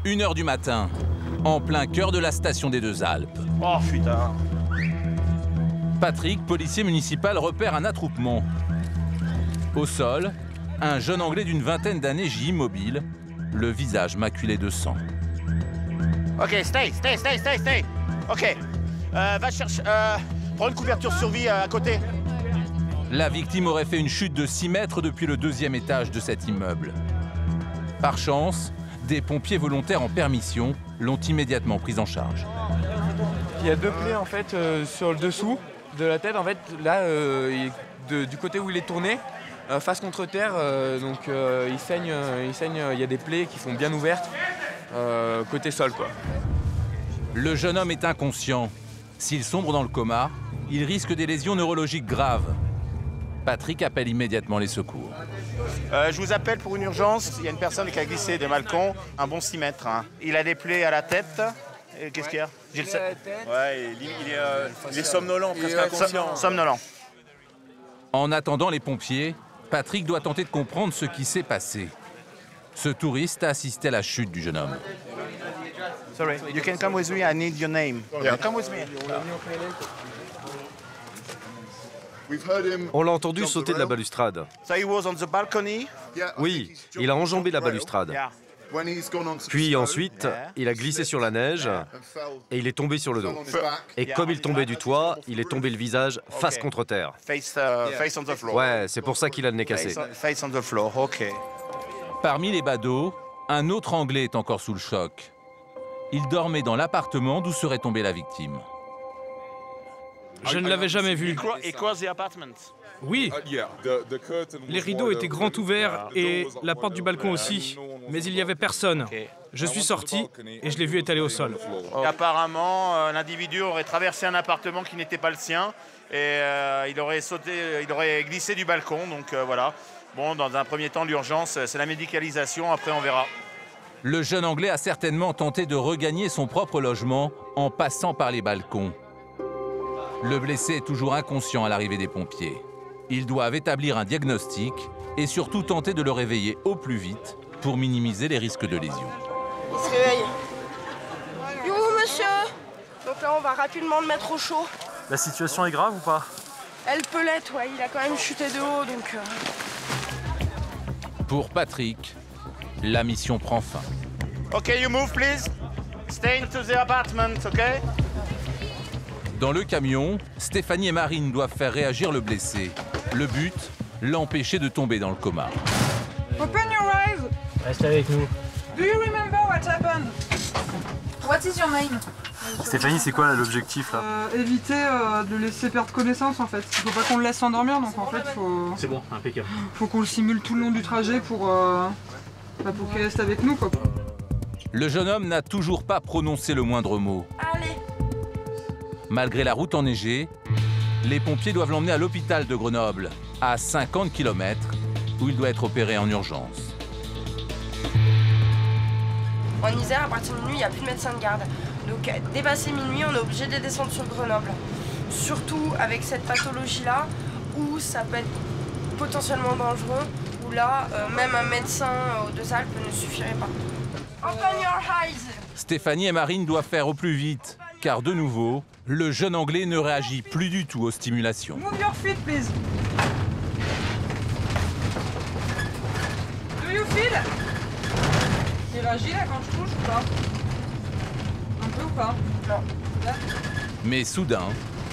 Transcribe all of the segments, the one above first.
1 h du matin, en plein cœur de la station des Deux Alpes. Oh putain. Patrick, policier municipal, repère un attroupement. Au sol, un jeune Anglais d'une vingtaine d'années gît immobile, le visage maculé de sang. Ok, stay. Ok, va chercher... prends une couverture survie à côté. La victime aurait fait une chute de 6 mètres depuis le 2e étage de cet immeuble. Par chance, des pompiers volontaires en permission l'ont immédiatement pris en charge. Il y a 2 plaies en fait sur le dessous de la tête. En fait, là, du côté où il est tourné, face contre terre, donc il saigne. Il y a des plaies qui sont bien ouvertes côté sol, quoi. Le jeune homme est inconscient. S'il sombre dans le coma, il risque des lésions neurologiques graves. Patrick appelle immédiatement les secours. Je vous appelle pour une urgence. Il y a une personne qui a glissé des balcons, un bon 6 mètres. Hein. Il a des plaies à la tête. Qu'est-ce qu'il y a? Ouais, il est somnolent, presque inconscient. Somnolent. En attendant les pompiers, Patrick doit tenter de comprendre ce qui s'est passé. Ce touriste a assisté à la chute du jeune homme. Sorry, you can come with me, I need your name. Yeah. Come with me. On l'a entendu sauter de la balustrade. So he was on the balcony. Oui, il a enjambé la balustrade. Yeah. Puis ensuite, il a glissé sur la neige et il est tombé sur le dos. Et comme il tombait du toit, il est tombé le visage face contre terre. Face on the floor. Ouais, c'est pour ça qu'il a le nez cassé. Face on the floor, ok. Parmi les badauds, un autre Anglais est encore sous le choc. Il dormait dans l'appartement d'où serait tombée la victime. Je ne l'avais jamais vu. He crossed the apartment. Oui, les rideaux étaient grands ouverts et la porte du balcon aussi, mais il n'y avait personne. Je suis sorti et je l'ai vu étalé au sol. Apparemment, l'individu aurait traversé un appartement qui n'était pas le sien et il aurait glissé du balcon, donc voilà. Bon, dans un premier temps, l'urgence, c'est la médicalisation, après on verra. Le jeune Anglais a certainement tenté de regagner son propre logement en passant par les balcons. Le blessé est toujours inconscient à l'arrivée des pompiers. Ils doivent établir un diagnostic et surtout tenter de le réveiller au plus vite pour minimiser les risques de lésions. Il se réveille. You, monsieur? Donc là, on va rapidement le mettre au chaud. La situation est grave ou pas? Elle peut l'être, ouais. Il a quand même chuté de haut, donc... Pour Patrick, la mission prend fin. Ok, you move, please. Stay into the apartment, ok? Dans le camion, Stéphanie et Marine doivent faire réagir le blessé. Le but, l'empêcher de tomber dans le coma. Open your eyes. Reste avec nous. Do you remember what happened? What is your name? Stéphanie, c'est quoi l'objectif là? Éviter de laisser perdre connaissance en fait. Il faut pas qu'on le laisse s'endormir, donc en fait faut... C'est bon, impeccable. Faut qu'on le simule tout le long du trajet pour qu'il reste avec nous, quoi. Le jeune homme n'a toujours pas prononcé le moindre mot. Allez. Malgré la route enneigée, les pompiers doivent l'emmener à l'hôpital de Grenoble, à 50 km, où il doit être opéré en urgence. En Isère, à partir de minuit, il n'y a plus de médecin de garde. Donc, dépassé minuit, on est obligé de les descendre sur Grenoble. Surtout avec cette pathologie-là, où ça peut être potentiellement dangereux, où là, même un médecin aux Deux Alpes ne suffirait pas. Open your eyes! Stéphanie et Marine doivent faire au plus vite, car de nouveau, le jeune Anglais ne réagit plus du tout aux stimulations. Move your feet, please. Do you feel? Il réagit là quand je touche ou pas? Un peu ou pas? Non. Là? Mais soudain...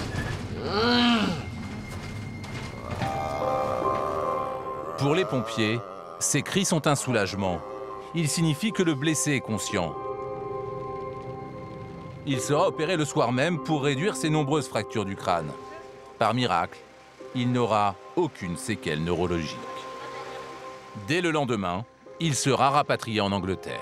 Pour les pompiers, ces cris sont un soulagement. Ils signifient que le blessé est conscient. Il sera opéré le soir même pour réduire ses nombreuses fractures du crâne. Par miracle, il n'aura aucune séquelle neurologique. Dès le lendemain, il sera rapatrié en Angleterre.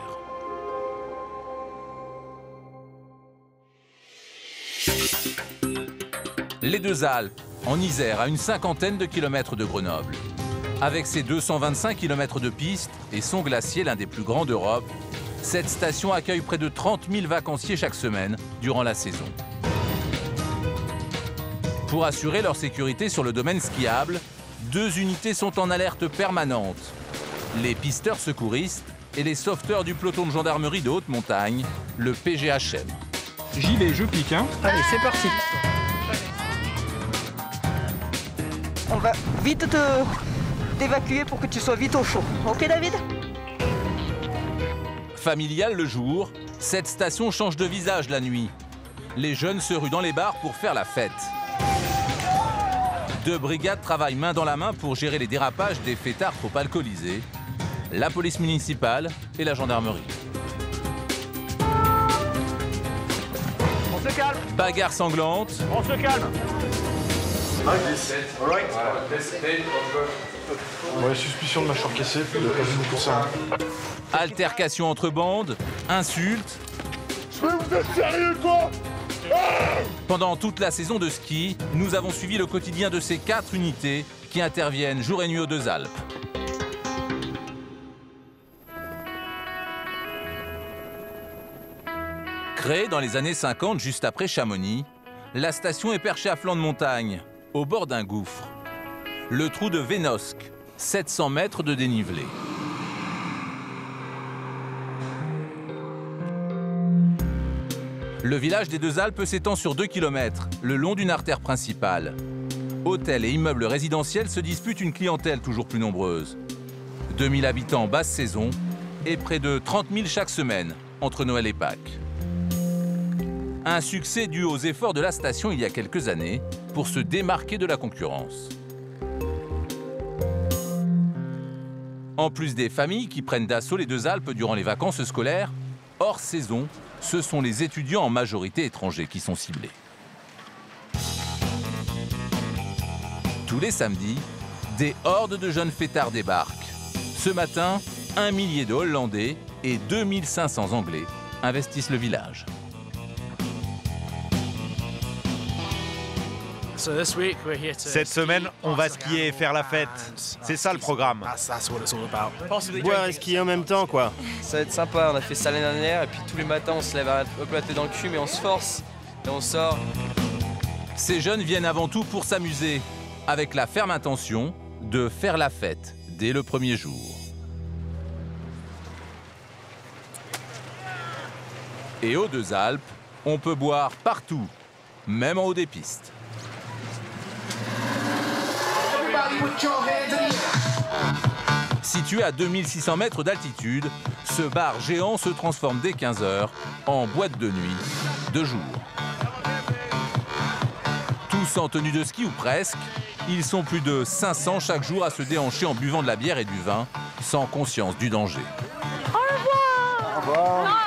Les Deux Alpes, en Isère, à une 50aine de kilomètres de Grenoble. Avec ses 225 km de piste et son glacier, l'un des plus grands d'Europe, cette station accueille près de 30 000 vacanciers chaque semaine durant la saison. Pour assurer leur sécurité sur le domaine skiable, 2 unités sont en alerte permanente. Les pisteurs secouristes et les sauveteurs du peloton de gendarmerie de haute montagne, le PGHM. J'y vais, je pique, hein. Allez, c'est parti. On va vite t'évacuer pour que tu sois vite au chaud. Ok, David? Familiale le jour, cette station change de visage la nuit. Les jeunes se ruent dans les bars pour faire la fête. 2 brigades travaillent main dans la main pour gérer les dérapages des fêtards trop alcoolisés. La police municipale et la gendarmerie. On se calme. Bagarre sanglante. On se calme. Ouais, suspicion de mâchoire cassée, puis de beaucoup ça. Altercation entre bandes, insultes. Mais vous êtes sérieux, quoi? Pendant toute la saison de ski, nous avons suivi le quotidien de ces 4 unités qui interviennent jour et nuit aux Deux Alpes. Créée dans les années 50, juste après Chamonix, la station est perchée à flanc de montagne, au bord d'un gouffre. Le trou de Vénosque, 700 mètres de dénivelé. Le village des Deux Alpes s'étend sur 2 km, le long d'une artère principale. Hôtels et immeubles résidentiels se disputent une clientèle toujours plus nombreuse. 2000 habitants en basse saison et près de 30 000 chaque semaine, entre Noël et Pâques. Un succès dû aux efforts de la station il y a quelques années pour se démarquer de la concurrence. En plus des familles qui prennent d'assaut les Deux Alpes durant les vacances scolaires, hors saison, ce sont les étudiants en majorité étrangers qui sont ciblés. Tous les samedis, des hordes de jeunes fêtards débarquent. Ce matin, 1 millier de Hollandais et 2500 Anglais investissent le village. Cette semaine, on va skier et faire la fête. C'est ça le programme. Boire et skier en même temps, quoi. Ça va être sympa, on a fait ça l'année dernière et puis tous les matins on se lève un peu la tête dans le cul mais on se force et on sort. Ces jeunes viennent avant tout pour s'amuser, avec la ferme intention de faire la fête dès le premier jour. Et aux Deux Alpes, on peut boire partout, même en haut des pistes. Situé à 2600 mètres d'altitude, ce bar géant se transforme dès 15 h en boîte de nuit, de jour. Tous en tenue de ski ou presque, ils sont plus de 500 chaque jour à se déhancher en buvant de la bière et du vin, sans conscience du danger. Au revoir.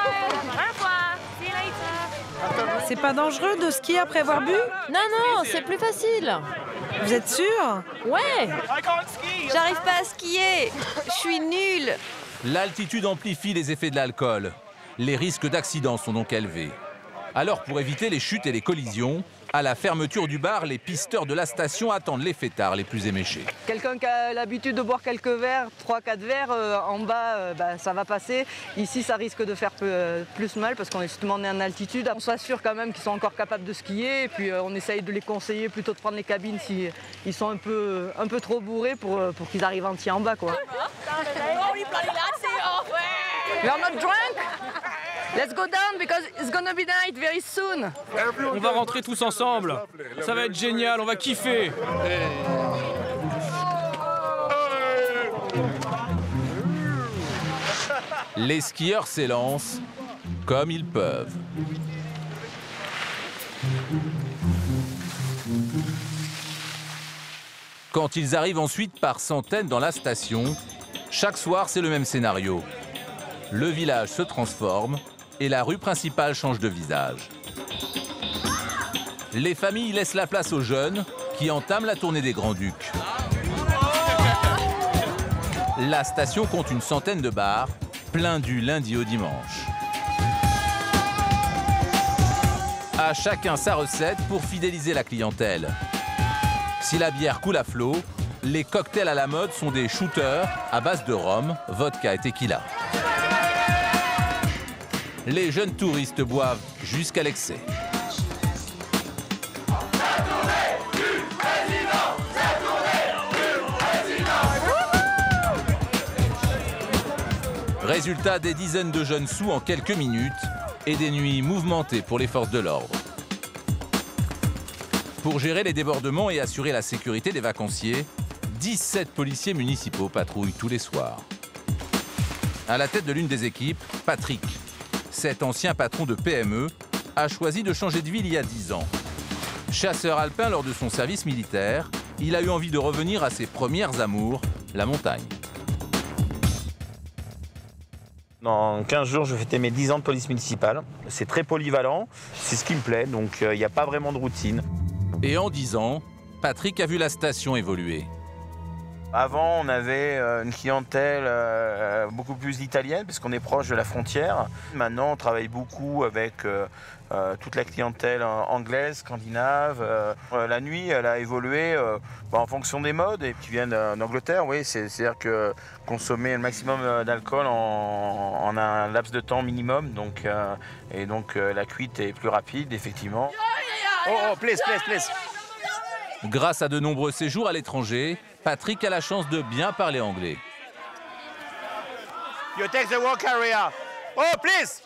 C'est pas dangereux de skier après avoir bu? Non, c'est plus facile. Vous êtes sûr? Ouais. J'arrive pas à skier. Je suis nulle. L'altitude amplifie les effets de l'alcool. Les risques d'accident sont donc élevés. Alors, pour éviter les chutes et les collisions, à la fermeture du bar, les pisteurs de la station attendent les fêtards les plus éméchés. Quelqu'un qui a l'habitude de boire quelques verres, 3-4 verres, en bas, ça va passer. Ici, ça risque de faire plus mal parce qu'on est justement en altitude. On s'assure quand même qu'ils sont encore capables de skier et puis on essaye de les conseiller plutôt de prendre les cabines s'ils sont un peu trop bourrés pour qu'ils arrivent entiers en bas, quoi. You're not drunk? Let's go down because it's gonna be night very soon. On va rentrer tous ensemble. Ça va être génial, on va kiffer. Les skieurs s'élancent comme ils peuvent. Quand ils arrivent ensuite par centaines dans la station, chaque soir c'est le même scénario. Le village se transforme et la rue principale change de visage. Les familles laissent la place aux jeunes qui entament la tournée des Grands-Ducs. La station compte une centaine de bars, pleins du lundi au dimanche. À chacun sa recette pour fidéliser la clientèle. Si la bière coule à flot, les cocktails à la mode sont des shooters à base de rhum, vodka et tequila. Les jeunes touristes boivent jusqu'à l'excès. Résultat, des dizaines de jeunes sous en quelques minutes et des nuits mouvementées pour les forces de l'ordre. Pour gérer les débordements et assurer la sécurité des vacanciers, 17 policiers municipaux patrouillent tous les soirs. À la tête de l'une des équipes, Patrick. Cet ancien patron de PME a choisi de changer de vie il y a 10 ans. Chasseur alpin lors de son service militaire, il a eu envie de revenir à ses premières amours, la montagne. Dans 15 jours, je fêtais mes 10 ans de police municipale. C'est très polyvalent, c'est ce qui me plaît, donc il n'y a pas vraiment de routine. Et en 10 ans, Patrick a vu la station évoluer. Avant, on avait une clientèle beaucoup plus italienne, puisqu'on est proche de la frontière. Maintenant, on travaille beaucoup avec toute la clientèle anglaise, scandinave. La nuit, elle a évolué en fonction des modes et qui viennent d'Angleterre. Oui, c'est-à-dire que consommer le maximum d'alcool en un laps de temps minimum. Donc, la cuite est plus rapide, effectivement. Oh, please. Grâce à de nombreux séjours à l'étranger, Patrick a la chance de bien parler anglais. You take the walk area. Oh, please.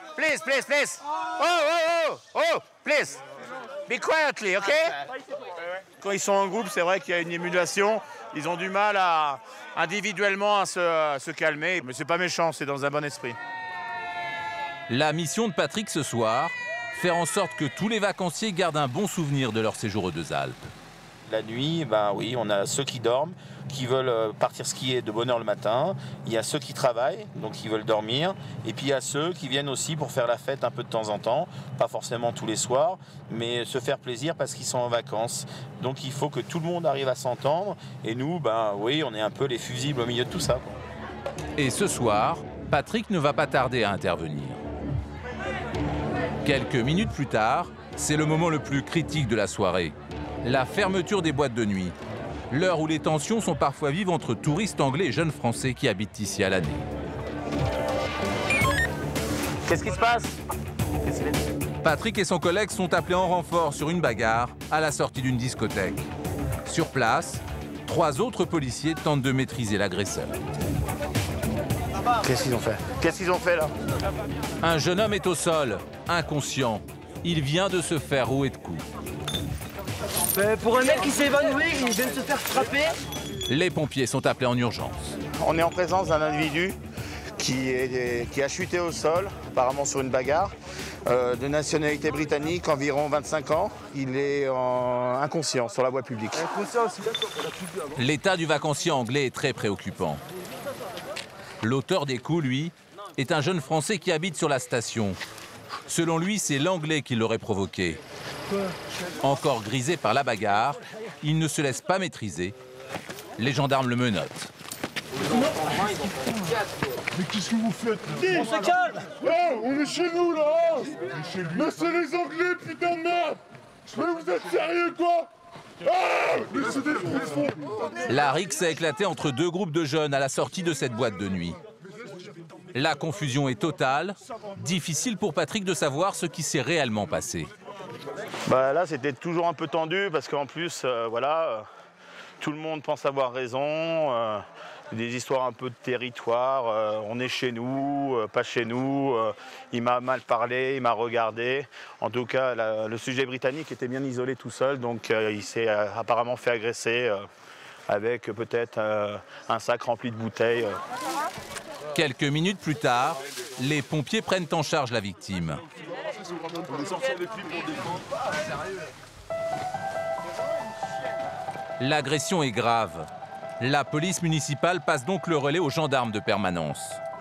Oh, please. Be quietly, OK? Quand ils sont en groupe, c'est vrai qu'il y a une émulation. Ils ont du mal individuellement à se calmer. Mais c'est pas méchant, c'est dans un bon esprit. La mission de Patrick ce soir, faire en sorte que tous les vacanciers gardent un bon souvenir de leur séjour aux Deux Alpes. La nuit, oui, on a ceux qui dorment, qui veulent partir skier de bonne heure le matin. Il y a ceux qui travaillent, donc qui veulent dormir. Et puis il y a ceux qui viennent aussi pour faire la fête un peu de temps en temps. Pas forcément tous les soirs, mais se faire plaisir parce qu'ils sont en vacances. Donc il faut que tout le monde arrive à s'entendre. Et nous, oui, on est un peu les fusibles au milieu de tout ça. Et ce soir, Patrick ne va pas tarder à intervenir. Quelques minutes plus tard, c'est le moment le plus critique de la soirée. La fermeture des boîtes de nuit. L'heure où les tensions sont parfois vives entre touristes anglais et jeunes Français qui habitent ici à l'année. Qu'est-ce qui se passe? Patrick et son collègue sont appelés en renfort sur une bagarre à la sortie d'une discothèque. Sur place, 3 autres policiers tentent de maîtriser l'agresseur. Qu'est-ce qu'ils ont fait là? Un jeune homme est au sol, inconscient. Il vient de se faire rouer de coups. Pour un mec qui s'est évanoui, il vient de se faire frapper. Les pompiers sont appelés en urgence. On est en présence d'un individu qui a chuté au sol, apparemment sur une bagarre, de nationalité britannique, environ 25 ans. Il est inconscient sur la voie publique. L'état du vacancier anglais est très préoccupant. L'auteur des coups, lui, est un jeune Français qui habite sur la station. Selon lui, c'est l'Anglais qui l'aurait provoqué. Encore grisé par la bagarre, il ne se laisse pas maîtriser. Les gendarmes le menottent. Mais qu'est-ce que vous faites? On se calme! Oh, on est chez nous là! Mais c'est les Anglais, putain de merde! Mais vous êtes sérieux quoi? Ah, mais c'est des fous! La rixe a éclaté entre 2 groupes de jeunes à la sortie de cette boîte de nuit. La confusion est totale. Difficile pour Patrick de savoir ce qui s'est réellement passé. Là, c'était toujours un peu tendu parce qu'en plus, tout le monde pense avoir raison. Des histoires un peu de territoire. On est chez nous, pas chez nous. Il m'a mal parlé, il m'a regardé. En tout cas, le sujet britannique était bien isolé tout seul, donc il s'est apparemment fait agresser avec peut-être un sac rempli de bouteilles. Quelques minutes plus tard, les pompiers prennent en charge la victime. L'agression est grave. La police municipale passe donc le relais aux gendarmes de permanence.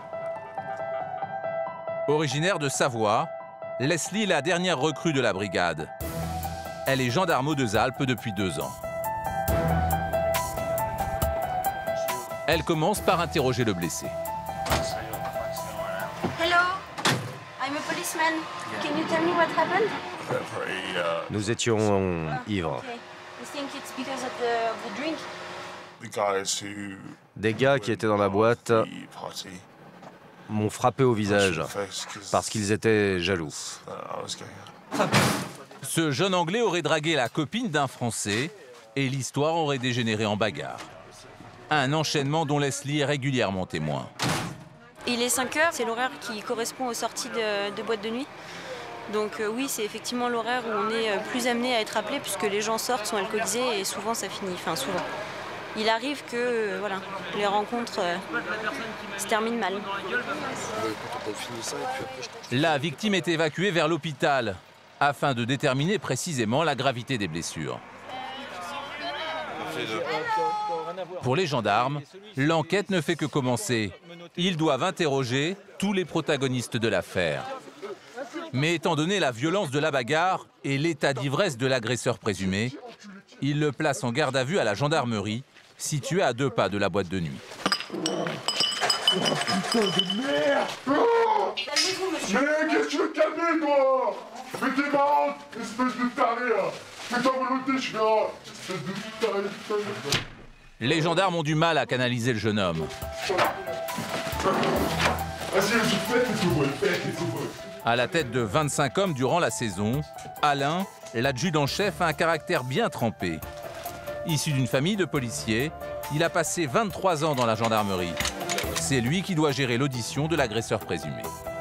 Originaire de Savoie, Leslie est la dernière recrue de la brigade. Elle est gendarme aux Deux Alpes depuis 2 ans. Elle commence par interroger le blessé. Hello, I'm a policeman. Can you tell me what happened? Nous étions ivres. Okay. You think it's because of the drink? Des gars qui étaient dans la boîte m'ont frappé au visage parce qu'ils étaient jaloux. Ce jeune Anglais aurait dragué la copine d'un Français et l'histoire aurait dégénéré en bagarre. Un enchaînement dont Leslie est régulièrement témoin. Il est 5 heures, c'est l'horaire qui correspond aux sorties de boîtes de nuit. Donc oui, c'est effectivement l'horaire où on est plus amené à être appelé puisque les gens sortent, sont alcoolisés et souvent ça finit, enfin souvent. Il arrive que voilà, les rencontres se terminent mal. La victime est évacuée vers l'hôpital afin de déterminer précisément la gravité des blessures. Pour les gendarmes, l'enquête ne fait que commencer. Ils doivent interroger tous les protagonistes de l'affaire. Mais étant donné la violence de la bagarre et l'état d'ivresse de l'agresseur présumé, ils le placent en garde à vue à la gendarmerie, située à 2 pas de la boîte de nuit. Putain de merde! Oh, mais qu'est-ce que tu veux te calmer, toi? Mais t'es marrante, espèce de taré, là! Fais ta volonté, je fais un... espèce de taré, putain. Les gendarmes ont du mal à canaliser le jeune homme. Vas-y, je pète et tout, pète et tout. À la tête de 25 hommes durant la saison, Alain, l'adjudant-chef, a un caractère bien trempé. Issu d'une famille de policiers, il a passé 23 ans dans la gendarmerie. C'est lui qui doit gérer l'audition de l'agresseur présumé.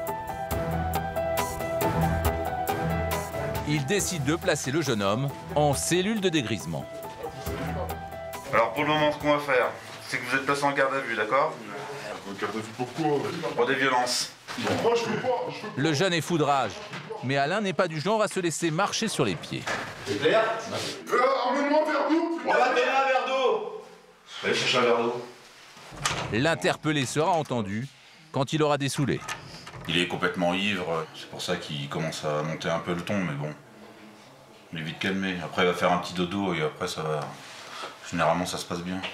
Il décide de placer le jeune homme en cellule de dégrisement. Alors pour le moment, ce qu'on va faire, c'est que vous êtes placé en garde à vue, d'accord? Garde à vue pourquoi? Pour des violences. Moi, je peux pas. Le jeune est fou de rage, mais Alain n'est pas du genre à se laisser marcher sur les pieds. C'est clair? Emmène-moi un verre d'eau. On va te donner un verre d'eau. Allez chercher un verre d'eau. L'interpellé sera entendu quand il aura dessoulé. Il est complètement ivre, c'est pour ça qu'il commence à monter un peu le ton, mais bon. Il est vite calmé. Après, il va faire un petit dodo et après, ça va... Généralement, ça se passe bien.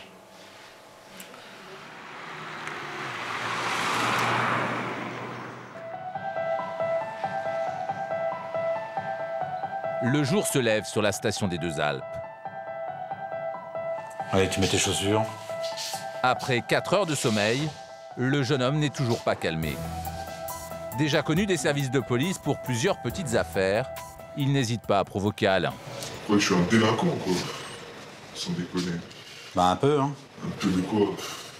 Le jour se lève sur la station des Deux Alpes. Allez, tu mets tes chaussures. Après 4 heures de sommeil, le jeune homme n'est toujours pas calmé. Déjà connu des services de police pour plusieurs petites affaires, il n'hésite pas à provoquer Alain. Ouais, je suis un délinquant, quoi. Sans déconner. Bah un peu, hein. Un peu de quoi?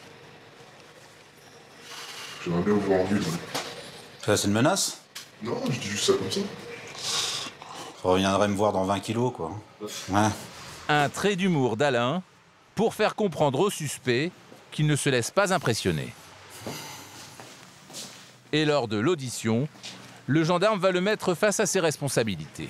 J'aimerais bien vous voir en ville. Ça, c'est une menace? Non, je dis juste ça comme ça. Vous reviendrez me voir dans 20 kilos, quoi. Ouais. Un trait d'humour d'Alain pour faire comprendre au suspect qu'il ne se laisse pas impressionner. Et lors de l'audition, le gendarme va le mettre face à ses responsabilités.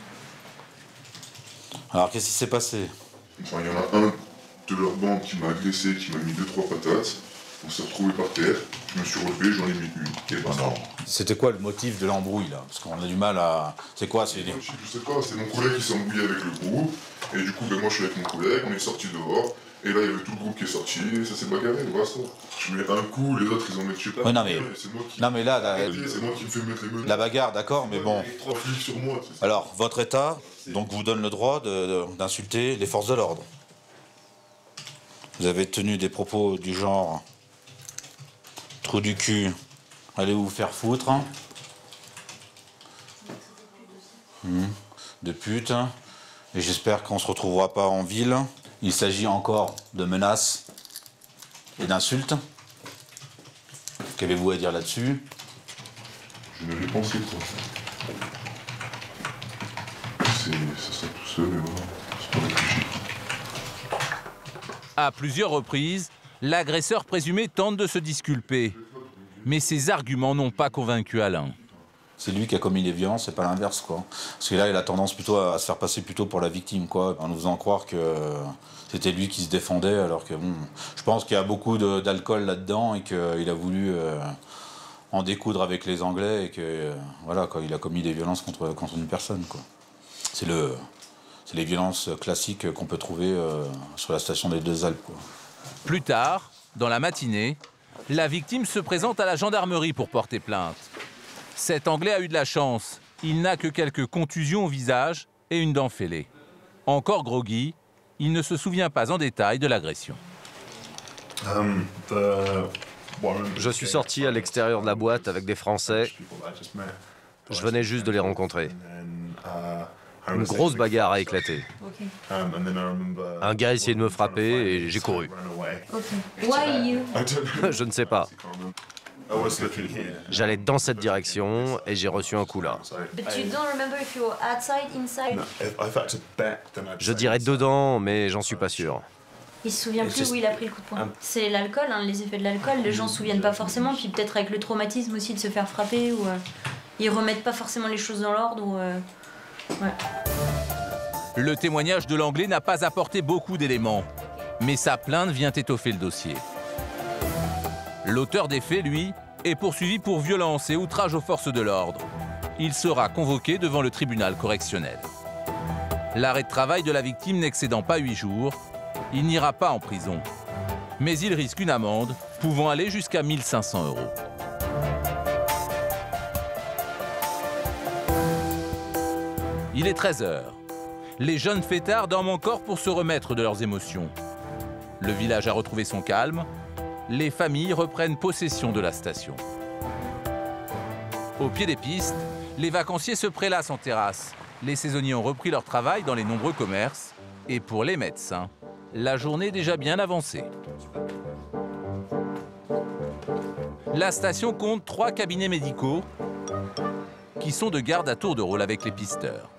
Alors, qu'est-ce qui s'est passé? Enfin, il y en a un de leur bande qui m'a agressé, qui m'a mis 2-3 patates. On s'est retrouvés par terre, je me suis relevé, j'en ai mis une. Et ben non. C'était quoi le motif de l'embrouille, là? Parce qu'on a du mal à... C'est quoi? Je sais pas, c'est mon collègue qui s'est embrouillé avec le groupe. Et du coup, ben moi je suis avec mon collègue, on est sortis dehors. Et là, il y avait tout le groupe qui est sorti, et ça s'est bagarré, voilà ça. Je mets un coup, les autres ils en mettent je sais pas. Ouais, non mais... Non mais là... C'est moi qui me fais mettre les menottes. La bagarre, d'accord, mais bon... 3 flics sur moi, c'est ça. Alors, votre état, donc vous donne le droit d'insulter les forces de l'ordre. Vous avez tenu des propos du genre... Trou du cul, allez vous faire foutre. De pute. Et j'espère qu'on se retrouvera pas en ville. Il s'agit encore de menaces et d'insultes. Qu'avez-vous à dire là-dessus? Je n'avais pensé, quoi. Ça sort tout seul, mais voilà. C'est pas réfléchi. À plusieurs reprises, l'agresseur présumé tente de se disculper. Mais ses arguments n'ont pas convaincu Alain. C'est lui qui a commis les violences, c'est pas l'inverse, quoi. Parce que là, il a tendance plutôt à se faire passer plutôt pour la victime, quoi, en nous faisant croire que c'était lui qui se défendait, alors que bon, je pense qu'il y a beaucoup d'alcool là-dedans et qu'il a voulu en découdre avec les Anglais et que voilà, quoi, il a commis des violences contre une personne, quoi. C'est les violences classiques qu'on peut trouver sur la station des Deux Alpes, quoi. Plus tard, dans la matinée, la victime se présente à la gendarmerie pour porter plainte. Cet Anglais a eu de la chance. Il n'a que quelques contusions au visage et une dent fêlée. Encore groggy, il ne se souvient pas en détail de l'agression. Je suis sorti à l'extérieur de la boîte avec des Français. Je venais juste de les rencontrer. Une grosse bagarre a éclaté. Un gars a essayé de me frapper et j'ai couru. Je ne sais pas. J'allais dans cette direction et j'ai reçu un coup là. Je dirais dedans, mais j'en suis pas sûr. Il se souvient plus où il a pris le coup de poing. C'est l'alcool, hein, les effets de l'alcool. Les gens se souviennent pas forcément. Puis peut-être avec le traumatisme aussi de se faire frapper ou ils remettent pas forcément les choses dans l'ordre. Ouais. Le témoignage de l'Anglais n'a pas apporté beaucoup d'éléments, mais sa plainte vient étoffer le dossier. L'auteur des faits, lui, est poursuivi pour violence et outrage aux forces de l'ordre. Il sera convoqué devant le tribunal correctionnel. L'arrêt de travail de la victime n'excédant pas 8 jours, il n'ira pas en prison. Mais il risque une amende pouvant aller jusqu'à 1 500 €. Il est 13 h. Les jeunes fêtards dorment encore pour se remettre de leurs émotions. Le village a retrouvé son calme. Les familles reprennent possession de la station. Au pied des pistes, les vacanciers se prélassent en terrasse. Les saisonniers ont repris leur travail dans les nombreux commerces. Et pour les médecins, la journée est déjà bien avancée. La station compte 3 cabinets médicaux qui sont de garde à tour de rôle avec les pisteurs.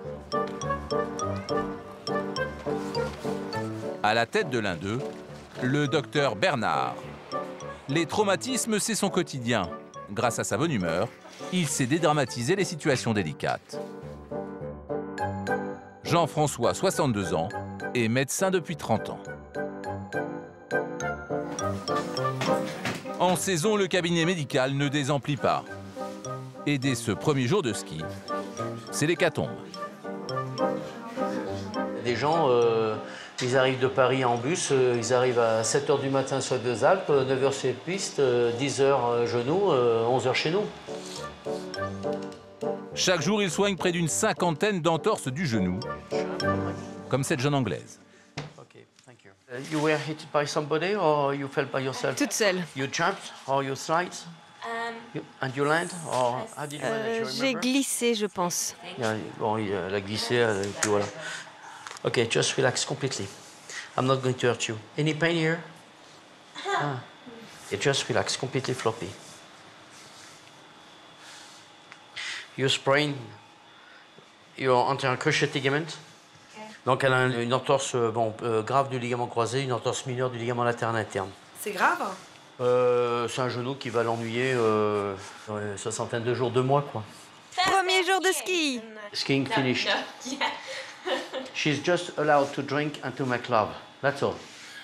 À la tête de l'un d'eux, le docteur Bernard. Les traumatismes, c'est son quotidien. Grâce à sa bonne humeur, il sait dédramatiser les situations délicates. Jean-François, 62 ans, est médecin depuis 30 ans. En saison, le cabinet médical ne désemplit pas. Et dès ce premier jour de ski, c'est l'hécatombe. Des gens, ils arrivent de Paris en bus, ils arrivent à 7 h du matin sur les Deux Alpes, 9 h sur les pistes, 10 h genoux, 11 h chez nous. Chaque jour, il soigne près d'une 50aine d'entorses du genou, comme cette jeune Anglaise. You were hit by somebody or you fell by yourself? Toute seule. You jumped or you slide? And you land or how did you manage? J'ai glissé, je pense. Bon, elle a glissé, et puis voilà. Okay, just relax completely. I'm not going to hurt you. Any pain here? Okay, just relax, completely floppy. You sprain your anterior cruciate ligament. Donc elle a une entorse grave du ligament croisé, une entorse mineure du ligament latéral interne. C'est grave? C'est un genou qui va l'ennuyer dans une soixantaine de jours, 2 mois, quoi. Premier jour de ski. Skiing finished. She's just allowed to drink and to make love. That's all.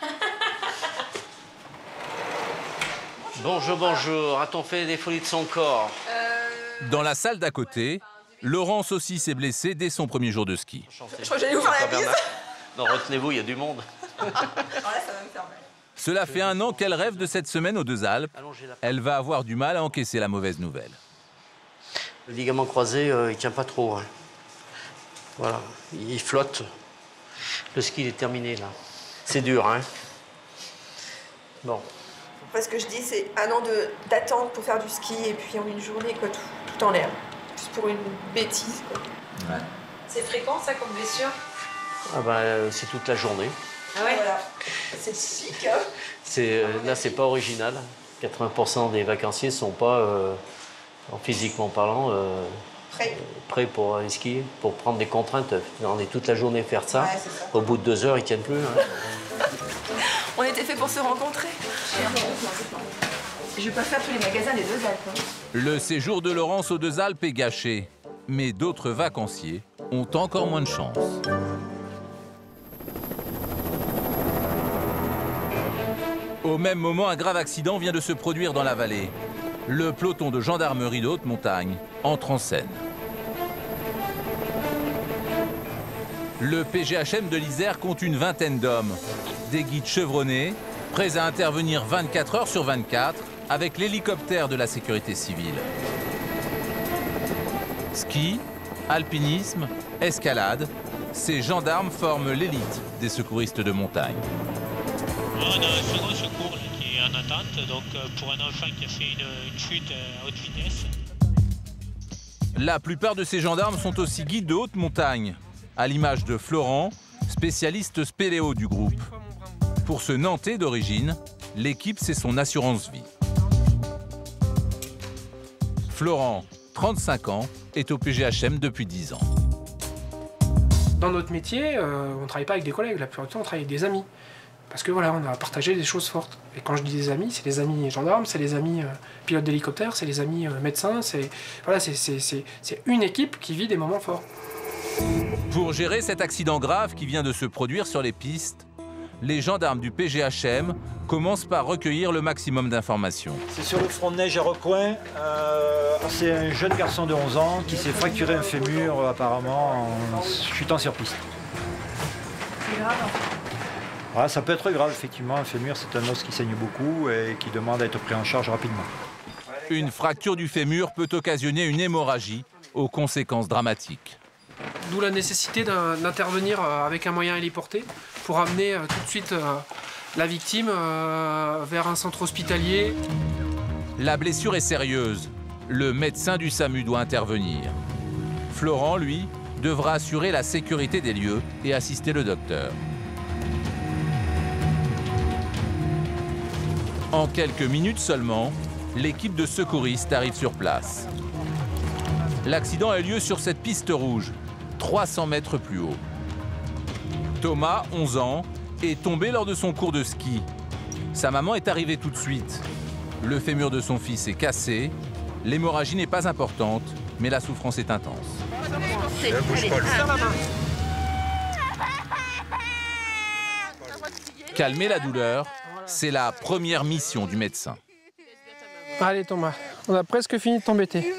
Bonjour, bonjour. A-t-on fait des folies de son corps? Dans la salle d'à côté, Laurence aussi s'est blessée dès son premier jour de ski. Je crois que j'allais vous faire la bise. Non, retenez-vous, il y a du monde. Alors là, ça va me faire mal. Cela fait 1 an qu'elle rêve de cette semaine aux Deux Alpes. Elle va avoir du mal à encaisser la mauvaise nouvelle. Le ligament croisé, il tient pas trop. Hein. Voilà, il flotte. Le ski, il est terminé, là. C'est dur, hein. Bon. Parce que je dis, c'est 1 an d'attente pour faire du ski et puis en une journée, quoi, tout en l'air. Juste pour une bêtise, quoi. Ouais. C'est fréquent, ça, comme blessure? Ah bah, c'est toute la journée. Ah ouais, voilà. C'est chic, hein. Là, c'est pas original. 80% des vacanciers sont pas, physiquement parlant, prêts pour aller skier, pour prendre des contraintes. On est toute la journée faire ça. Ouais, ça. Au bout de 2 heures, ils tiennent plus. Hein. On était fait pour se rencontrer. Je vais pas faire tous les magasins des Deux Alpes. Hein. Le séjour de Laurence aux Deux Alpes est gâché, mais d'autres vacanciers ont encore moins de chance. Au même moment, un grave accident vient de se produire dans la vallée. Le peloton de gendarmerie de haute montagne entre en scène. Le PGHM de l'Isère compte une 20aine d'hommes, des guides chevronnés, prêts à intervenir 24 heures sur 24 avec l'hélicoptère de la sécurité civile. Ski, alpinisme, escalade, ces gendarmes forment l'élite des secouristes de montagne. On a un second secours qui est en attente, donc pour un enfant qui a fait une chute à haute vitesse. La plupart de ces gendarmes sont aussi guides de haute montagne, à l'image de Florent, spécialiste spéléo du groupe. Pour ce Nantais d'origine, l'équipe, c'est son assurance vie. Florent, 35 ans, est au PGHM depuis 10 ans. Dans notre métier, on ne travaille pas avec des collègues, la plupart du temps on travaille avec des amis. Parce que voilà, on a partagé des choses fortes. Et quand je dis des amis, c'est les amis gendarmes, c'est les amis pilotes d'hélicoptère, c'est les amis médecins, c'est une équipe qui vit des moments forts. Pour gérer cet accident grave qui vient de se produire sur les pistes, les gendarmes du PGHM commencent par recueillir le maximum d'informations. C'est sur le front de neige à Recoin. C'est un jeune garçon de 11 ans qui s'est fracturé un fémur apparemment en chutant sur piste. C'est grave. Ah, ça peut être grave, effectivement. Un fémur, c'est un os qui saigne beaucoup et qui demande à être pris en charge rapidement. Une fracture du fémur peut occasionner une hémorragie aux conséquences dramatiques. D'où la nécessité d'intervenir avec un moyen héliporté pour amener tout de suite la victime vers un centre hospitalier. La blessure est sérieuse. Le médecin du SAMU doit intervenir. Florent, lui, devra assurer la sécurité des lieux et assister le docteur. En quelques minutes seulement, l'équipe de secouristes arrive sur place. L'accident a lieu sur cette piste rouge, 300 mètres plus haut. Thomas, 11 ans, est tombé lors de son cours de ski. Sa maman est arrivée tout de suite. Le fémur de son fils est cassé. L'hémorragie n'est pas importante, mais la souffrance est intense. Calmer la douleur, c'est la première mission du médecin. Allez Thomas, on a presque fini de t'embêter.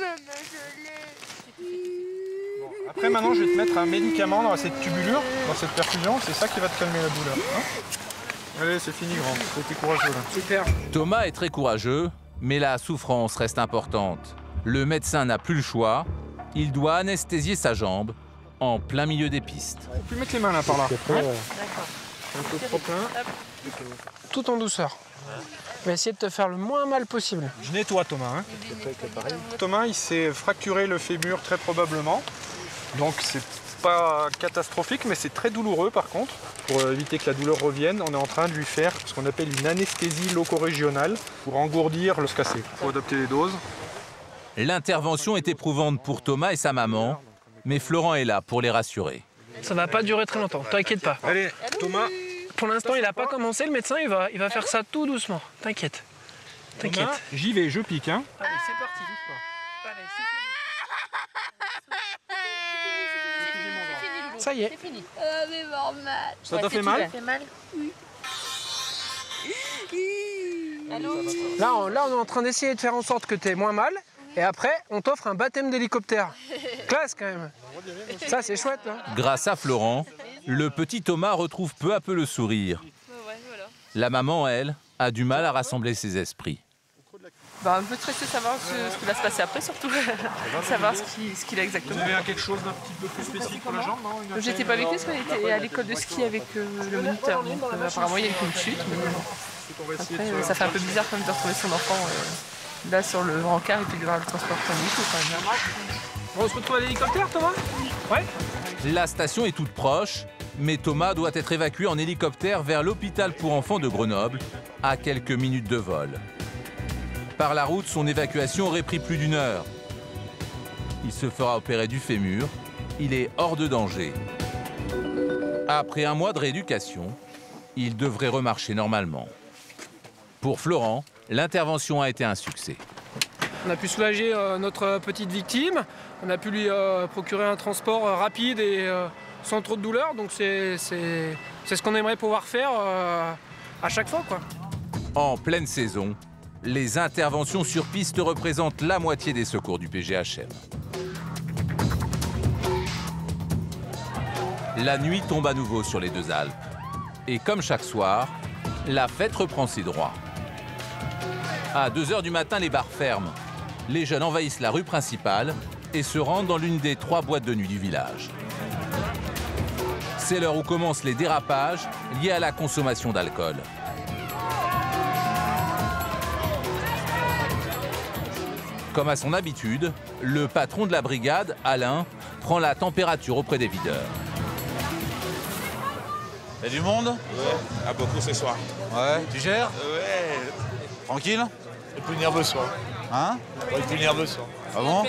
Après maintenant je vais te mettre un médicament dans cette tubulure, dans cette perfusion, c'est ça qui va te calmer la douleur. Hein? Allez, c'est fini grand, t'es courageux là. Super. Thomas est très courageux, mais la souffrance reste importante. Le médecin n'a plus le choix, il doit anesthésier sa jambe en plein milieu des pistes. On peut mettre les mains là par là. D'accord. Un peu trop plein. Tout en douceur. On va essayer de te faire le moins mal possible. Je nettoie Thomas. Hein. Thomas il s'est fracturé le fémur très probablement. Donc c'est pas catastrophique mais c'est très douloureux par contre. Pour éviter que la douleur revienne, on est en train de lui faire ce qu'on appelle une anesthésie loco-régionale pour engourdir l'os cassé. Il faut adapter les doses. L'intervention est éprouvante pour Thomas et sa maman, mais Florent est là pour les rassurer. Ça va pas durer très longtemps, t'inquiète pas. Allez, Thomas. Pour l'instant, il n'a pas commencé, le médecin, il va faire ça tout doucement. T'inquiète. T'inquiète. J'y vais, je pique. Hein. Allez, c'est parti. Ça y est. C'est fini. Mais normal. Ça t'a fait mal? Ça fait mal? Oui. Là, on est en train d'essayer de faire en sorte que tu aies moins mal. Et après, on t'offre un baptême d'hélicoptère. Classe quand même. Ça, c'est chouette. Hein. Grâce à Florent, le petit Thomas retrouve peu à peu le sourire. La maman, elle, a du mal à rassembler ses esprits. Bah, un peu stressé de savoir ce qui va se passer après, surtout. Savoir ce qu'il a exactement. Vous avez quelque chose d'un petit peu plus spécifique pour la jambe, non? J'étais pas avec lui parce qu'on était à l'école de ski avec le moniteur. Donc, apparemment, il y a eu une chute. Mais après, ça fait un peu bizarre quand même de retrouver son enfant là sur le brancard et puis de voir le transport public. On se retrouve à l'hélicoptère, Thomas? Ouais. La station est toute proche, mais Thomas doit être évacué en hélicoptère vers l'hôpital pour enfants de Grenoble, à quelques minutes de vol. Par la route, son évacuation aurait pris plus d'1 heure. Il se fera opérer du fémur. Il est hors de danger. Après 1 mois de rééducation, il devrait remarcher normalement. Pour Florent, l'intervention a été un succès. On a pu soulager notre petite victime. On a pu lui procurer un transport rapide et sans trop de douleur. Donc c'est ce qu'on aimerait pouvoir faire à chaque fois, quoi. En pleine saison, les interventions sur piste représentent la moitié des secours du PGHM. La nuit tombe à nouveau sur les 2 Alpes. Et comme chaque soir, la fête reprend ses droits. À 2 h du matin, les bars ferment. Les jeunes envahissent la rue principale et se rendent dans l'une des 3 boîtes de nuit du village. C'est l'heure où commencent les dérapages liés à la consommation d'alcool. Comme à son habitude, le patron de la brigade, Alain, prend la température auprès des videurs. Il y a du monde? Ouais, ah, beaucoup ce soir. Ouais, tu gères? Ouais. Tranquille? Et plus nerveux ce soir. Hein? Ouais, plus nerveux ce soir. Ah bon?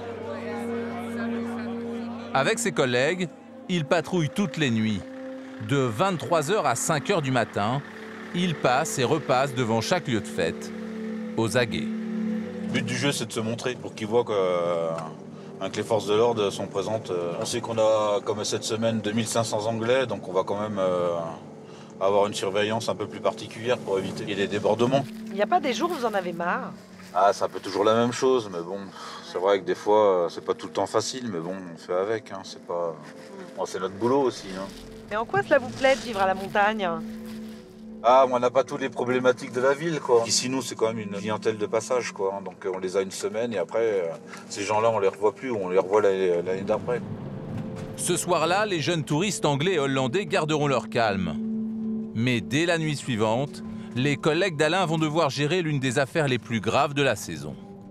Avec ses collègues, il patrouille toutes les nuits. De 23h à 5h du matin, il passe et repasse devant chaque lieu de fête, aux aguets. Le but du jeu, c'est de se montrer pour qu'ils voient que les forces de l'ordre sont présentes. On sait qu'on a, comme cette semaine, 2500 Anglais, donc on va quand même avoir une surveillance un peu plus particulière pour éviter qu'il y ait des débordements. Il n'y a pas des jours où vous en avez marre? Ah, c'est un peu toujours la même chose, mais bon, c'est vrai que des fois, c'est pas tout le temps facile, mais bon, on fait avec, hein, c'est pas... Bon, c'est notre boulot aussi. Hein. Mais en quoi cela vous plaît de vivre à la montagne? Ah, on n'a pas toutes les problématiques de la ville, quoi. Ici, nous, c'est quand même une clientèle de passage, quoi. Donc on les a une semaine et après, ces gens-là, on les revoit plus, on les revoit l'année d'après. Ce soir-là, les jeunes touristes anglais et hollandais garderont leur calme. Mais dès la nuit suivante, les collègues d'Alain vont devoir gérer l'une des affaires les plus graves de la saison.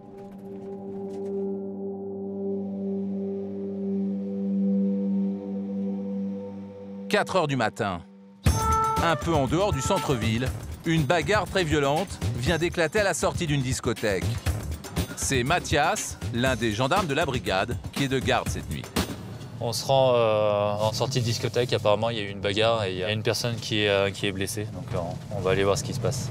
« 4 heures du matin. Un peu en dehors du centre-ville, une bagarre très violente vient d'éclater à la sortie d'une discothèque. C'est Mathias, l'un des gendarmes de la brigade, qui est de garde cette nuit. On se rend en sortie de discothèque, apparemment il y a eu une bagarre et il y a une personne qui est blessée, donc on va aller voir ce qui se passe.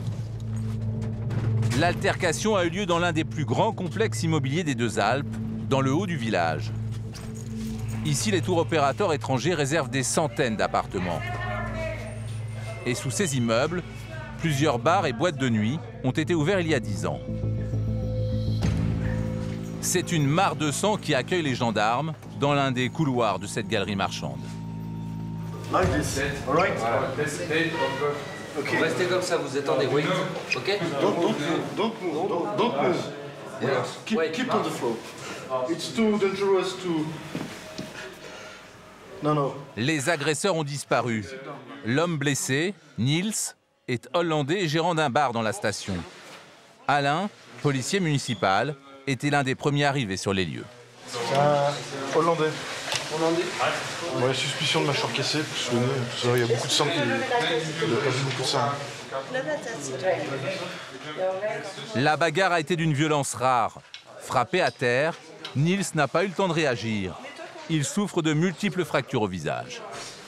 L'altercation a eu lieu dans l'un des plus grands complexes immobiliers des Deux Alpes, dans le haut du village. Ici, les tours opérateurs étrangers réservent des centaines d'appartements. Et sous ces immeubles, plusieurs bars et boîtes de nuit ont été ouverts il y a 10 ans. C'est une mare de sang qui accueille les gendarmes dans l'un des couloirs de cette galerie marchande. Restez comme ça, vous attendez, oui. Ok? Don't move. Yeah. Keep on the floor. It's too dangerous to... Non. Les agresseurs ont disparu. L'homme blessé, Niels, est hollandais et gérant d'un bar dans la station. Alain, policier municipal, était l'un des premiers arrivés sur les lieux. Hollandais. Ouais, suspicion de mâchoire cassée, tout ça, il y a beaucoup de sang il y a quasi beaucoup de sang. La bagarre a été d'une violence rare. Frappé à terre, Niels n'a pas eu le temps de réagir. Il souffre de multiples fractures au visage.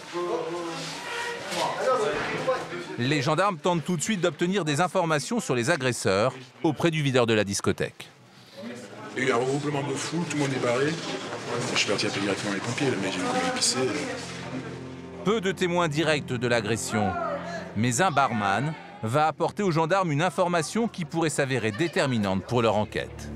Les gendarmes tentent tout de suite d'obtenir des informations sur les agresseurs auprès du videur de la discothèque. Il y a eu un regroupement de foule, tout le monde est barré. Je suis parti appeler directement les pompiers, mais j'ai voulu pisser. Peu de témoins directs de l'agression, mais un barman va apporter aux gendarmes une information qui pourrait s'avérer déterminante pour leur enquête.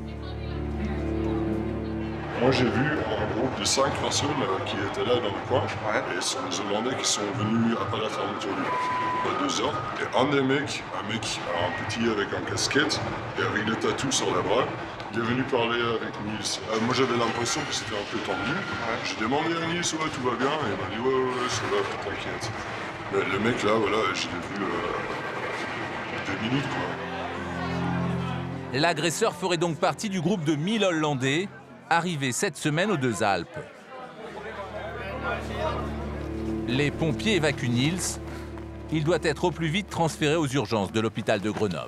Moi j'ai vu un groupe de 5 personnes qui étaient là dans le coin, et ce sont des Hollandais qui sont venus apparaître à l'entour de 2 heures. Et un des mecs, un petit avec un casquette, et avec des tatous sur les bras, il est venu parler avec Niels. Moi j'avais l'impression que c'était un peu tendu. J'ai demandé à Niels, ouais, tout va bien, et il m'a dit ouais, ça va, t'inquiète. Mais le mec là, voilà, je l'ai vu 2 minutes quoi. L'agresseur ferait donc partie du groupe de 1000 Hollandais arrivés cette semaine aux Deux Alpes. Les pompiers évacuent Niels. Il doit être au plus vite transféré aux urgences de l'hôpital de Grenoble.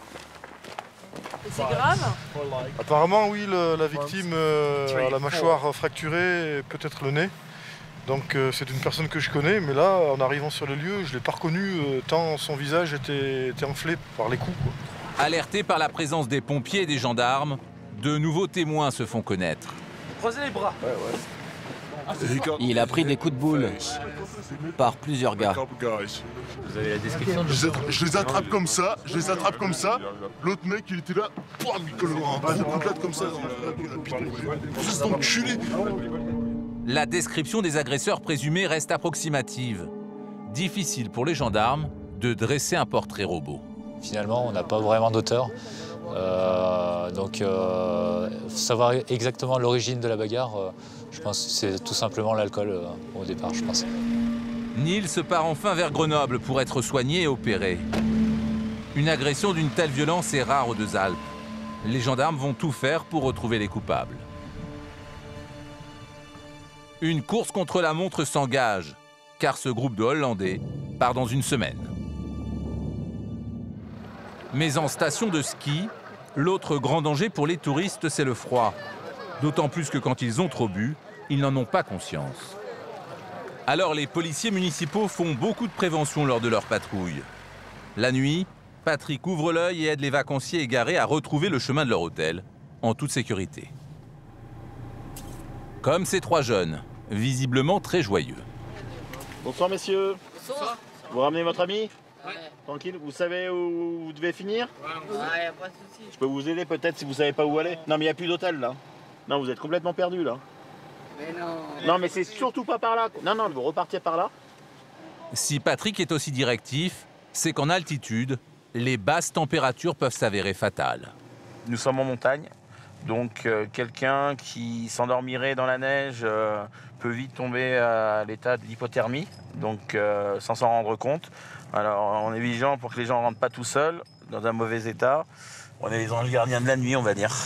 C'est grave? Apparemment, oui, la victime a la mâchoire fracturée et peut-être le nez. Donc c'est une personne que je connais, mais là, en arrivant sur le lieu, je ne l'ai pas reconnu tant son visage était enflé par les coups, quoi. Alertés par la présence des pompiers et des gendarmes, de nouveaux témoins se font connaître. Croisez les bras. Il a pris des coups de boule par plusieurs gars. Vous avez la description de... Je les attrape comme ça, L'autre mec, il était là, il colle un gros couplate comme ça. Juste enculé. La description des agresseurs présumés reste approximative. Difficile pour les gendarmes de dresser un portrait robot. Finalement, on n'a pas vraiment d'auteur. Donc, savoir exactement l'origine de la bagarre, je pense que c'est tout simplement l'alcool au départ, je pense. Niels se part enfin vers Grenoble pour être soigné et opéré. Une agression d'une telle violence est rare aux Deux Alpes. Les gendarmes vont tout faire pour retrouver les coupables. Une course contre la montre s'engage, car ce groupe de Hollandais part dans une semaine. Mais en station de ski, L'autre grand danger pour les touristes, c'est le froid. D'autant plus que quand ils ont trop bu, ils n'en ont pas conscience. Alors les policiers municipaux font beaucoup de prévention lors de leur patrouille. La nuit, Patrick ouvre l'œil et aide les vacanciers égarés à retrouver le chemin de leur hôtel, en toute sécurité. Comme ces trois jeunes, visiblement très joyeux. Bonsoir messieurs. Bonsoir. Vous ramenez votre ami? Ouais. Tranquille, vous savez où vous devez finir? Ouais, y a pas de souci. Je peux vous aider peut-être si vous savez pas où aller? Non mais il n'y a plus d'hôtel là. Non, vous êtes complètement perdu là. Mais non. Non mais c'est surtout pas par là. Non, non, vous repartiez par là. Si Patrick est aussi directif, c'est qu'en altitude, les basses températures peuvent s'avérer fatales. Nous sommes en montagne, donc quelqu'un qui s'endormirait dans la neige peut vite tomber à l'état d'hypothermie, donc sans s'en rendre compte. Alors on est vigilant pour que les gens ne rentrent pas tout seuls, dans un mauvais état. On est les anges gardiens de la nuit, on va dire.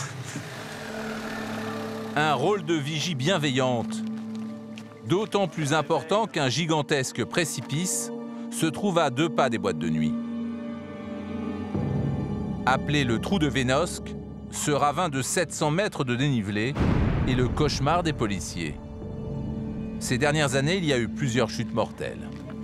Un rôle de vigie bienveillante, d'autant plus important qu'un gigantesque précipice se trouve à 2 pas des boîtes de nuit. Appelé le trou de Vénosque, ce ravin de 700 mètres de dénivelé est le cauchemar des policiers. Ces dernières années, il y a eu plusieurs chutes mortelles.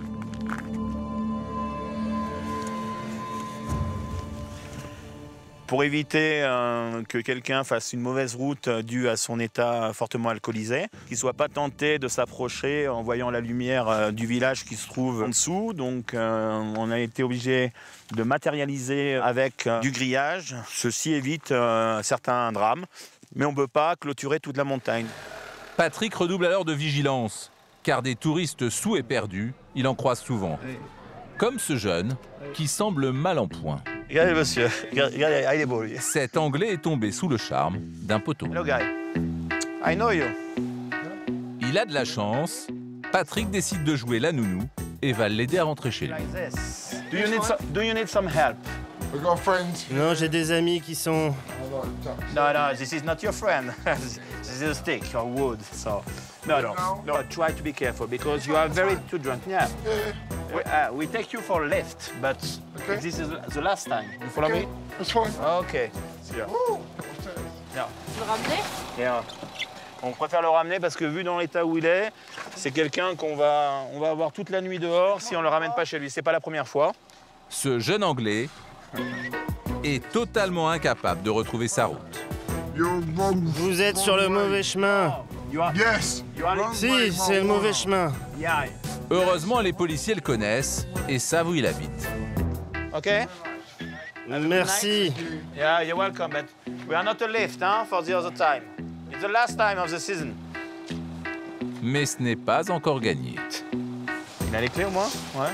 Pour éviter que quelqu'un fasse une mauvaise route due à son état fortement alcoolisé, qu'il ne soit pas tenté de s'approcher en voyant la lumière du village qui se trouve en dessous. Donc on a été obligé de matérialiser avec du grillage. Ceci évite certains drames, mais on ne peut pas clôturer toute la montagne. Patrick redouble alors de vigilance, car des touristes saouls et perdus, il en croise souvent. Comme ce jeune, qui semble mal en point. Regardez monsieur, regardez, il est beau lui. Cet Anglais est tombé sous le charme d'un poteau. Hello guy, I know you. Il a de la chance, Patrick décide de jouer la nounou et va l'aider à rentrer chez lui. Do you need some help? Non, j'ai des amis qui sont... No, this is not your friend. This is a stick or wood. So, no, try to be careful because you are very too drunk. Yeah. We take you for a lift, but this is the last time. You follow me? That's fine. Okay. Yeah. Yeah. Tu veux ramener? Yeah. On préfère le ramener parce que vu dans l'état où il est, c'est quelqu'un qu'on va avoir toute la nuit dehors si on le ramène pas chez lui. C'est pas la première fois. Ce jeune Anglais est totalement incapable de retrouver sa route. Vous êtes sur le mauvais chemin. Yes. Si, c'est le mauvais chemin. Heureusement, les policiers le connaissent et savent où il habite. OK? Merci. Yeah, you're welcome, but we are not a lift, hein, for the other time. It's the last time of the season. Mais ce n'est pas encore gagné. Il a les clés au moins? Ouais.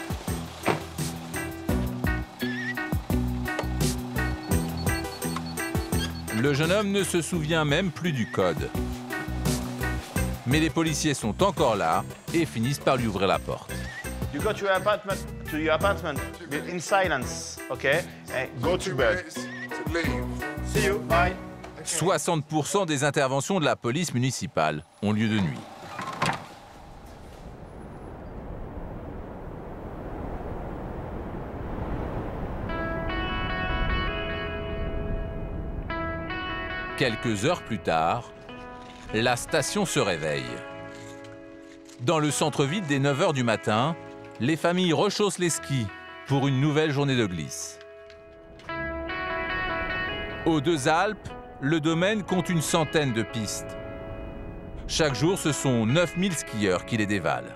Le jeune homme ne se souvient même plus du code. Mais les policiers sont encore là et finissent par lui ouvrir la porte. You go to your apartment in silence, okay? Hey, go to bed. See you, bye. 60% des interventions de la police municipale ont lieu de nuit. Quelques heures plus tard, la station se réveille. Dans le centre-ville, dès 9 h du matin, les familles rechaussent les skis pour une nouvelle journée de glisse. Aux Deux Alpes, le domaine compte une centaine de pistes. Chaque jour, ce sont 9000 skieurs qui les dévalent.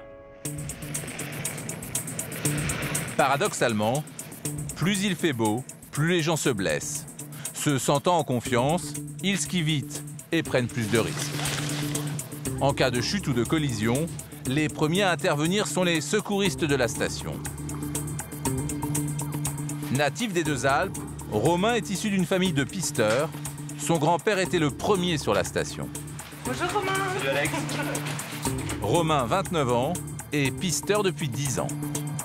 Paradoxalement, plus il fait beau, plus les gens se blessent. Se sentant en confiance, ils skient vite et prennent plus de risques. En cas de chute ou de collision, les premiers à intervenir sont les secouristes de la station. Natif des Deux Alpes, Romain est issu d'une famille de pisteurs. Son grand-père était le premier sur la station. Bonjour Romain. Salut Alex. Romain, 29 ans, est pisteur depuis 10 ans.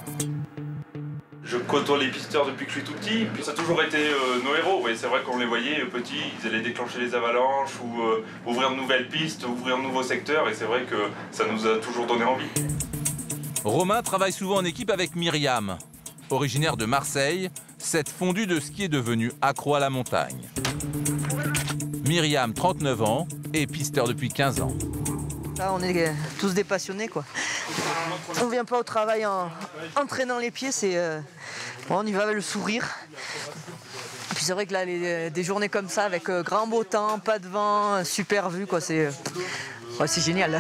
Je côtoie les pisteurs depuis que je suis tout petit, puis ça a toujours été nos héros. Oui, c'est vrai qu'on les voyait petits, ils allaient déclencher les avalanches ou ouvrir de nouvelles pistes, ouvrir de nouveaux secteurs, et c'est vrai que ça nous a toujours donné envie. Romain travaille souvent en équipe avec Myriam. Originaire de Marseille, Cette fondue de ski est devenue accro à la montagne. Myriam, 39 ans, est pisteur depuis 15 ans. Là, on est tous des passionnés, quoi. On vient pas au travail en traînant les pieds, on y va avec le sourire. Et puis c'est vrai que là, des journées comme ça, avec grand beau temps, pas de vent, super vue, quoi, c'est génial.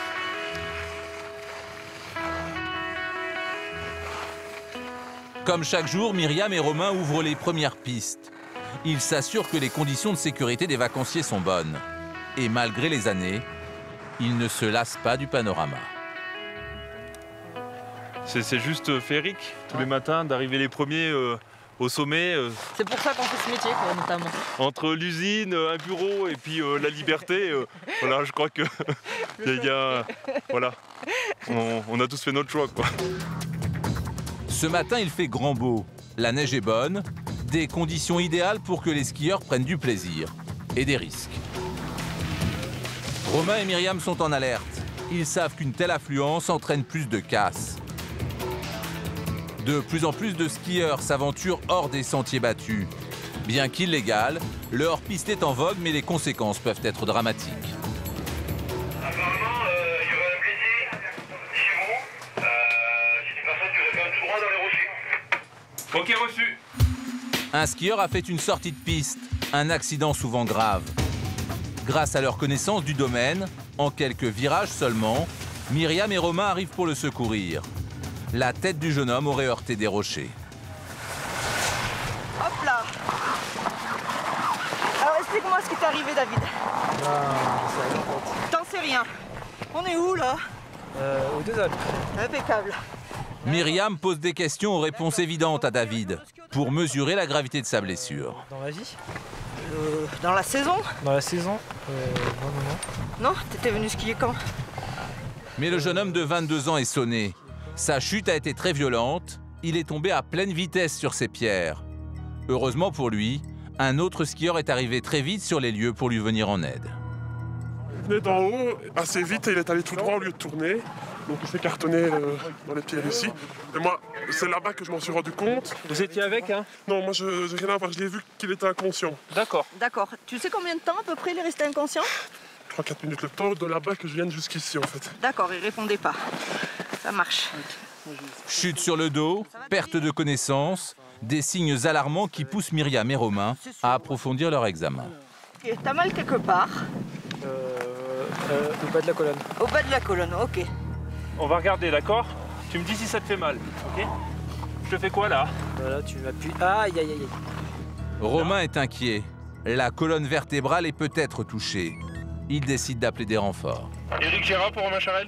Comme chaque jour, Myriam et Romain ouvrent les premières pistes. Ils s'assurent que les conditions de sécurité des vacanciers sont bonnes. Et malgré les années, ils ne se lassent pas du panorama. C'est juste féerique, tous les matins, d'arriver les premiers au sommet. C'est pour ça qu'on fait ce métier, quoi, notamment. Entre l'usine, un bureau et puis la liberté, voilà, je crois que voilà, on a tous fait notre choix, quoi. Ce matin, il fait grand beau. La neige est bonne, des conditions idéales pour que les skieurs prennent du plaisir et des risques. Romain et Myriam sont en alerte. Ils savent qu'une telle affluence entraîne plus de casse. De plus en plus de skieurs s'aventurent hors des sentiers battus. Bien qu'illégal, le hors-piste est en vogue, mais les conséquences peuvent être dramatiques. Apparemment, il y aurait un blessé chez vous. C'est une personne qui aurait fait un tout droit dans les rochers. Ok, reçu. Un skieur a fait une sortie de piste, un accident souvent grave. Grâce à leur connaissance du domaine, en quelques virages seulement, Myriam et Romain arrivent pour le secourir. La tête du jeune homme aurait heurté des rochers. Hop là. Alors explique-moi ce qui t'est arrivé, David. T'en sais rien. On est où là? Aux Deux Alpes. Impeccable. Myriam pose des questions aux réponses évidentes à David pour mesurer la gravité de sa blessure. Dans la vie? Dans la saison? Dans la saison? Non, t'étais venu skier quand? Mais le jeune homme de 22 ans est sonné. Sa chute a été très violente. Il est tombé à pleine vitesse sur ses pierres. Heureusement pour lui, un autre skieur est arrivé très vite sur les lieux pour lui venir en aide. Il venait d'en haut assez vite et il est allé tout droit au lieu de tourner. Donc il s'est cartonné dans les pieds ici. Et moi, c'est là-bas que je m'en suis rendu compte. Vous étiez avec, hein? Non, moi je rien à voir, je l'ai vu qu'il était inconscient. D'accord. D'accord. Tu sais combien de temps à peu près il est resté inconscient? 3-4 minutes, le temps de là-bas que je vienne jusqu'ici en fait. D'accord, il répondait pas. Ça marche. Chute sur le dos, perte de connaissance, des signes alarmants qui poussent Myriam et Romain à approfondir leur examen. Okay, t'as mal quelque part? Au bas de la colonne. Au bas de la colonne, ok. On va regarder, d'accord? Tu me dis si ça te fait mal, ok? Je te fais quoi là? Voilà, tu m'appuies. Aïe, aïe, aïe. Romain est inquiet. La colonne vertébrale est peut-être touchée. Il décide d'appeler des renforts. Éric Gérard pour Romain Charel.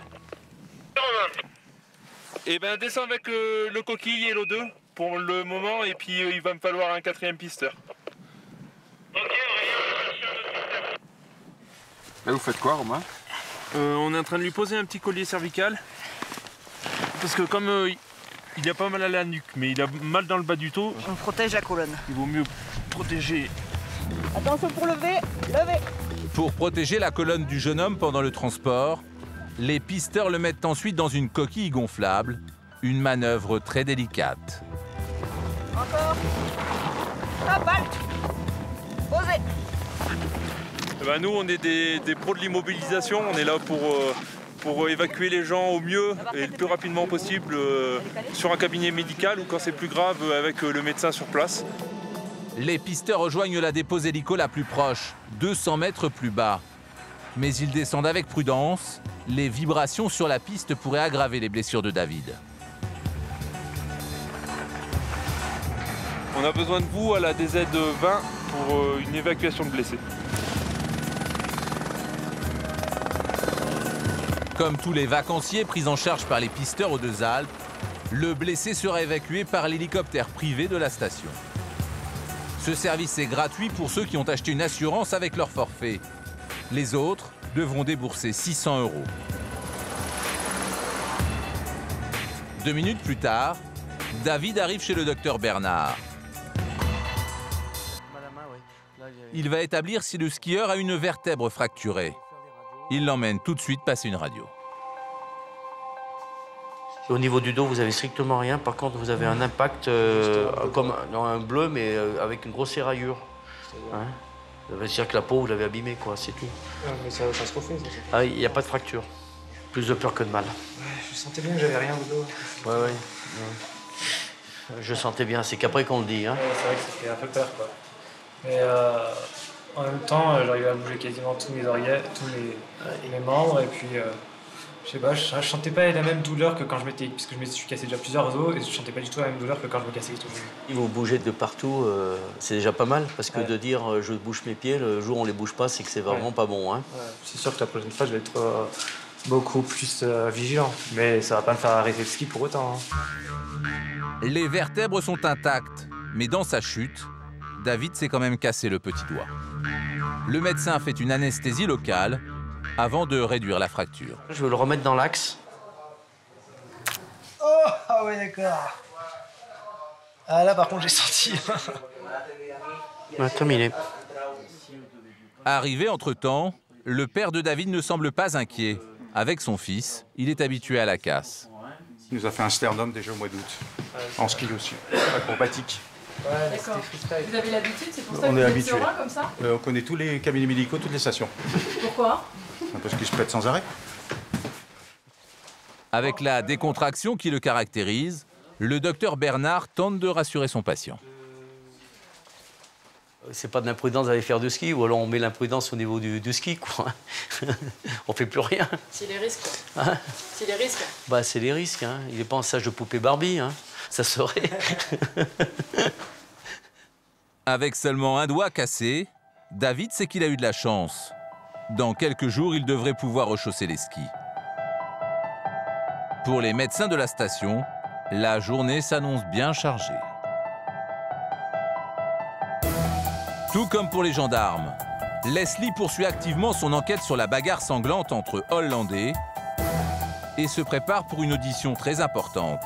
Eh ben descends avec le coquille et l'O2 pour le moment et puis il va me falloir un 4e pisteur. Là vous faites quoi Romain? On est en train de lui poser un petit collier cervical. Parce que comme il a pas mal à la nuque, mais il a mal dans le bas du dos. On protège la colonne. Il vaut mieux protéger. Attention pour lever, lever. Pour protéger la colonne du jeune homme pendant le transport, les pisteurs le mettent ensuite dans une coquille gonflable, une manœuvre très délicate. Encore. Hop, halte. Posez. Eh ben, nous on est des pros de l'immobilisation, on est là pour évacuer les gens au mieux et le plus rapidement possible sur un cabinet médical ou quand c'est plus grave avec le médecin sur place. Les pisteurs rejoignent la dépose hélico la plus proche, 200 mètres plus bas. Mais ils descendent avec prudence. Les vibrations sur la piste pourraient aggraver les blessures de David. On a besoin de vous à la DZ 20 pour une évacuation de blessés. Comme tous les vacanciers pris en charge par les pisteurs aux Deux Alpes, le blessé sera évacué par l'hélicoptère privé de la station. Ce service est gratuit pour ceux qui ont acheté une assurance avec leur forfait. Les autres devront débourser 600 €. 2 minutes plus tard, David arrive chez le docteur Bernard. Il va établir si le skieur a une vertèbre fracturée. Il l'emmène tout de suite passer une radio. Au niveau du dos, vous avez strictement rien. Par contre, vous avez un impact comme dans un bleu, mais avec une grosse éraillure. Hein, ça veut dire que la peau, vous l'avez abîmée, quoi, c'est tout. Ah, mais ça se refait, ça. Ah, il n'y a pas de fracture. Plus de peur que de mal. Ouais, je sentais bien que j'avais rien au dos. Ouais. Je sentais bien, c'est qu'après qu'on le dit. Hein. Ouais, c'est vrai que ça fait un peu peur, quoi. Mais en même temps, j'arrivais à bouger quasiment tous mes organes, tous les membres, et puis je sais pas, je sentais pas la même douleur que quand je m'étais, puisque je me suis cassé déjà plusieurs os, et je sentais pas du tout la même douleur que quand je me cassais tout. Vous bougez de partout, c'est déjà pas mal, parce que de dire je bouge mes pieds, le jour où on les bouge pas, c'est que c'est vraiment pas bon. Hein. Ouais, c'est sûr que la prochaine fois, je vais être beaucoup plus vigilant, mais ça va pas me faire arrêter le ski pour autant. Hein. Les vertèbres sont intactes, mais dans sa chute, David s'est quand même cassé le petit doigt. Le médecin fait une anesthésie locale avant de réduire la fracture. Je vais le remettre dans l'axe. Oh, ah ouais, d'accord. Ah là, par contre, j'ai senti. Comme il est. Arrivé entre-temps, le père de David ne semble pas inquiet. Avec son fils, il est habitué à la casse. Il nous a fait un sternum déjà au mois d'août, en ski aussi, acrobatique. Ouais, d'accord. Vous avez l'habitude, c'est pour ça que On vous est êtes habitué. serein comme ça? On connaît tous les cabinets médicaux, toutes les stations. Pourquoi? Parce qu'ils se pètent sans arrêt. Avec la décontraction qui le caractérise, le docteur Bernard tente de rassurer son patient. C'est pas de l'imprudence d'aller faire du ski, ou alors on met l'imprudence au niveau du ski, quoi. On fait plus rien. C'est les risques. Hein? C'est les risques. Bah, c'est les risques. Hein. Il n'est pas en sage de poupée Barbie. Hein. Ça serait. Avec seulement un doigt cassé, David sait qu'il a eu de la chance. Dans quelques jours, il devrait pouvoir rechausser les skis. Pour les médecins de la station, la journée s'annonce bien chargée. Tout comme pour les gendarmes, Leslie poursuit activement son enquête sur la bagarre sanglante entre Hollandais et se prépare pour une audition très importante.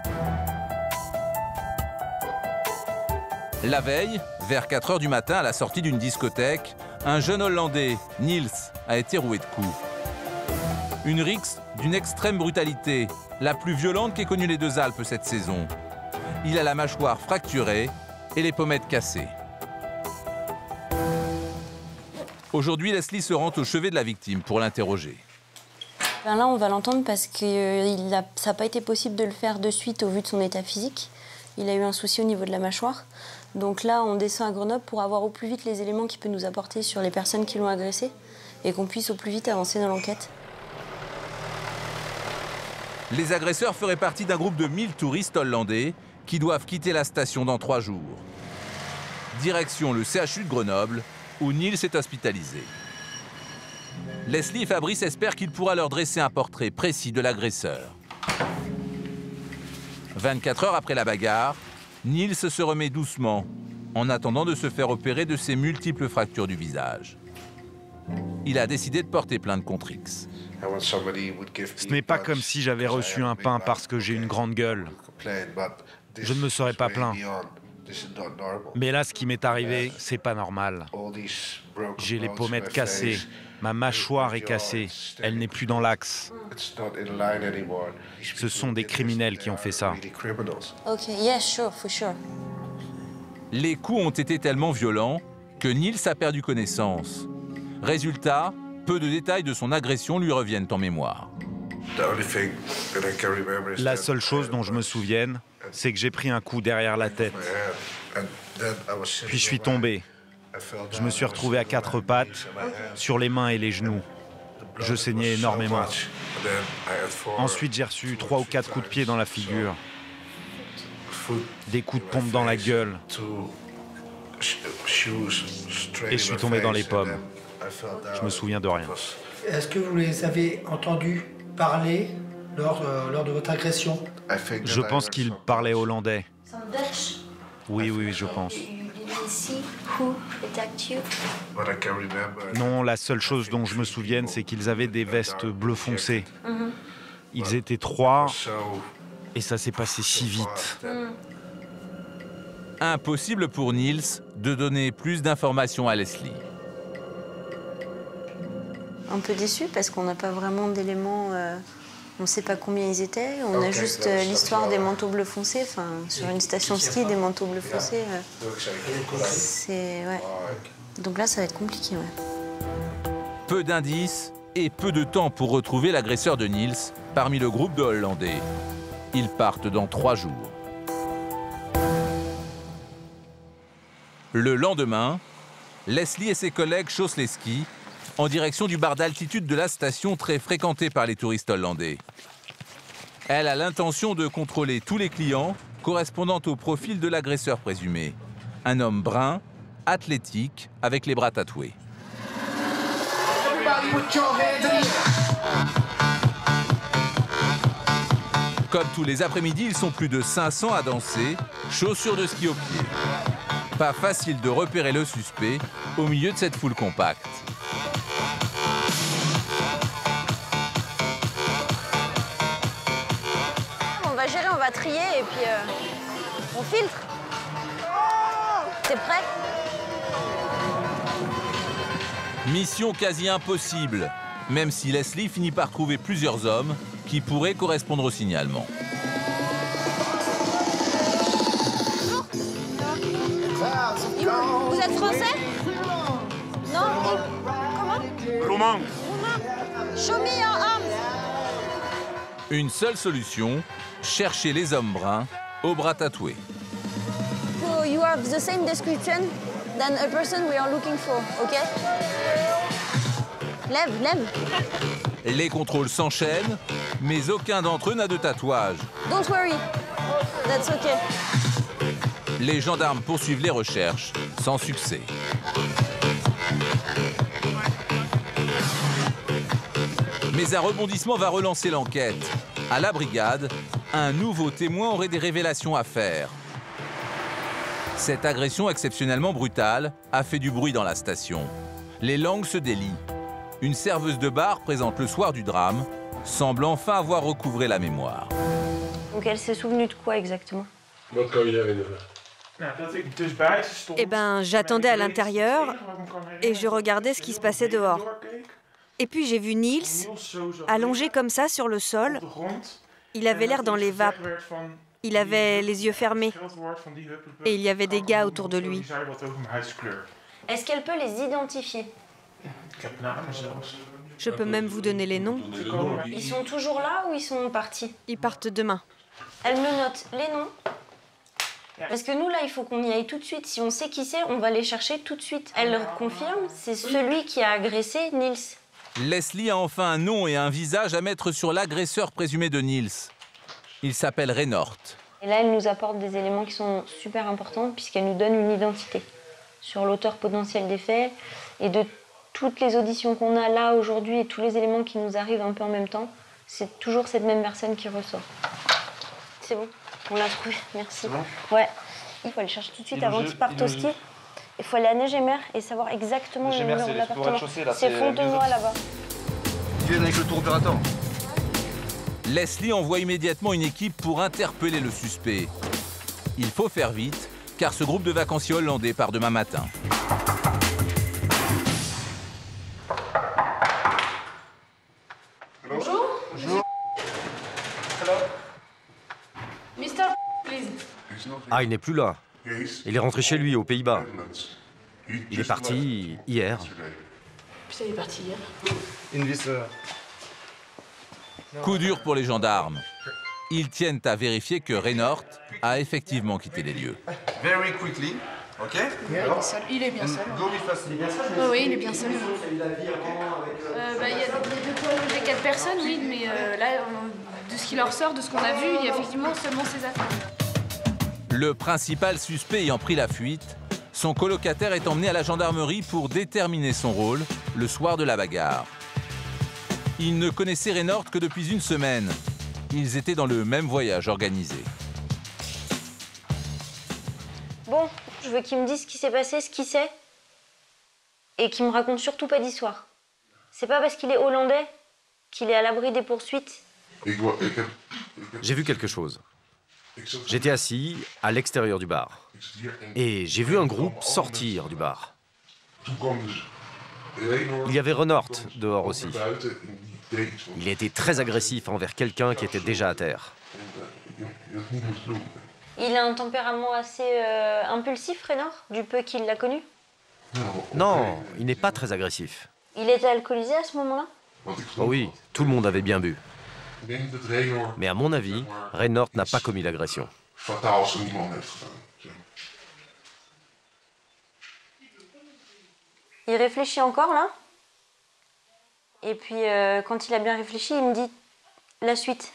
La veille, vers 4 h du matin, à la sortie d'une discothèque, un jeune Hollandais, Niels, a été roué de coups. Une rixe d'une extrême brutalité, la plus violente qu'aient connue les Deux-Alpes cette saison. Il a la mâchoire fracturée et les pommettes cassées. Aujourd'hui, Leslie se rend au chevet de la victime pour l'interroger. Ben là, on va l'entendre parce que ça n'a pas été possible de le faire de suite au vu de son état physique. Il a eu un souci au niveau de la mâchoire. Donc là, on descend à Grenoble pour avoir au plus vite les éléments qu'il peut nous apporter sur les personnes qui l'ont agressé et qu'on puisse au plus vite avancer dans l'enquête. Les agresseurs feraient partie d'un groupe de 1000 touristes hollandais qui doivent quitter la station dans 3 jours. Direction le CHU de Grenoble, où Niels est hospitalisé. Leslie et Fabrice espèrent qu'il pourra leur dresser un portrait précis de l'agresseur. 24 heures après la bagarre, Niels se remet doucement, en attendant de se faire opérer de ses multiples fractures du visage. Il a décidé de porter plainte contre X. Ce n'est pas comme si j'avais reçu un pain parce que j'ai une grande gueule. Je ne me serais pas plaint. Mais là, ce qui m'est arrivé, c'est pas normal. J'ai les pommettes cassées, ma mâchoire est cassée, elle n'est plus dans l'axe. Ce sont des criminels qui ont fait ça. Ok, yes, sure, for sure. Les coups ont été tellement violents que Niels a perdu connaissance. Résultat, peu de détails de son agression lui reviennent en mémoire. La seule chose dont je me souvienne, c'est que j'ai pris un coup derrière la tête. Puis je suis tombé. Je me suis retrouvé à 4 pattes, sur les mains et les genoux. Je saignais énormément. Ensuite, j'ai reçu 3 ou 4 coups de pied dans la figure. Des coups de pompe dans la gueule. Et je suis tombé dans les pommes. Je me souviens de rien. Est-ce que vous les avez entendus parler lors de votre agression? Je pense qu'il parlait hollandais. Oui, oui, je pense. Non, la seule chose dont je me souvienne, c'est qu'ils avaient des vestes bleu foncé. Ils étaient 3 et ça s'est passé si vite. Impossible pour Niels de donner plus d'informations à Leslie. Un peu déçu parce qu'on n'a pas vraiment d'éléments On ne sait pas combien ils étaient, on a juste l'histoire des manteaux bleus foncés, enfin, sur une station ski, des manteaux bleus foncés. Ouais. Donc là, ça va être compliqué. Ouais. Peu d'indices et peu de temps pour retrouver l'agresseur de Niels parmi le groupe de Hollandais. Ils partent dans 3 jours. Le lendemain, Leslie et ses collègues chaussent les skis en direction du bar d'altitude de la station très fréquenté par les touristes hollandais. Elle a l'intention de contrôler tous les clients correspondant au profil de l'agresseur présumé. Un homme brun, athlétique, avec les bras tatoués. Comme tous les après-midi, ils sont plus de 500 à danser, chaussures de ski aux pieds. Pas facile de repérer le suspect au milieu de cette foule compacte. On va gérer, on va trier et puis on filtre. T'es prêt? Mission quasi impossible, même si Leslie finit par trouver plusieurs hommes qui pourraient correspondre au signalement. Vous êtes français? Non? Comment? Roumain. Show me your arms. Une seule solution, chercher les hommes bruns aux bras tatoués. So you have the same description than a person we are looking for, ok? Lève, lève. Les contrôles s'enchaînent, mais aucun d'entre eux n'a de tatouage. Don't worry, that's okay. Les gendarmes poursuivent les recherches, sans succès. Mais un rebondissement va relancer l'enquête. À la brigade, un nouveau témoin aurait des révélations à faire. Cette agression exceptionnellement brutale a fait du bruit dans la station. Les langues se délient. Une serveuse de bar présente le soir du drame semble enfin avoir recouvré la mémoire. Donc elle s'est souvenue de quoi exactement? Eh ben, j'attendais à l'intérieur et je regardais ce qui se passait dehors. Et puis j'ai vu Niels allongé comme ça sur le sol. Il avait l'air dans les vapes. Il avait les yeux fermés. Et il y avait des gars autour de lui. Est-ce qu'elle peut les identifier? Je peux même vous donner les noms. Ils sont toujours là ou ils sont partis? Ils partent demain. Elle me note les noms. Parce que nous, là, il faut qu'on y aille tout de suite. Si on sait qui c'est, on va les chercher tout de suite. Elle confirme, c'est celui qui a agressé Niels. Leslie a enfin un nom et un visage à mettre sur l'agresseur présumé de Niels. Il s'appelle Reynort. Et là, elle nous apporte des éléments qui sont super importants puisqu'elle nous donne une identité sur l'auteur potentiel des faits et de toutes les auditions qu'on a là aujourd'hui et tous les éléments qui nous arrivent un peu en même temps. C'est toujours cette même personne qui ressort. C'est bon, on l'a trouvé, merci. Bon ouais, il faut aller chercher tout de suite avant qu'ils partent au ski. Il faut aller à Negemer et savoir exactement le numéro de l'appartement. C'est Fontenoy là-bas. Ils viennent avec le tour opérateur. Leslie envoie immédiatement une équipe pour interpeller le suspect. Il faut faire vite, car ce groupe de vacanciers hollandais part demain matin. Bonjour. Bonjour. Mister, please. Ah, il n'est plus là. Il est rentré chez lui, aux Pays-Bas. Il est parti hier. Putain, il est parti hier. Coup dur pour les gendarmes. Ils tiennent à vérifier que Reynort a effectivement quitté les lieux. Very quickly, ok? Il est bien seul. Oui, il est bien seul. Il y a de quoi loger 4 personnes, oui, mais là, de ce qui leur sort, de ce qu'on a vu, il y a effectivement seulement ces affaires. Le principal suspect ayant pris la fuite, son colocataire est emmené à la gendarmerie pour déterminer son rôle le soir de la bagarre. Il ne connaissait Reynort que depuis une semaine. Ils étaient dans le même voyage organisé. Bon, je veux qu'il me dise ce qui s'est passé, ce qu'il sait. Et qu'il me raconte surtout pas d'histoire. C'est pas parce qu'il est hollandais qu'il est à l'abri des poursuites. J'ai vu quelque chose. J'étais assis à l'extérieur du bar. Et j'ai vu un groupe sortir du bar. Il y avait Reynort dehors aussi. Il était très agressif envers quelqu'un qui était déjà à terre. Il a un tempérament assez impulsif, Raynor, du peu qu'il l'a connu? Non, il n'est pas très agressif. Il était alcoolisé à ce moment-là? Oh oui, tout le monde avait bien bu. Mais à mon avis, Reynor n'a pas commis l'agression. Il réfléchit encore, là. Et puis, quand il a bien réfléchi, il me dit la suite.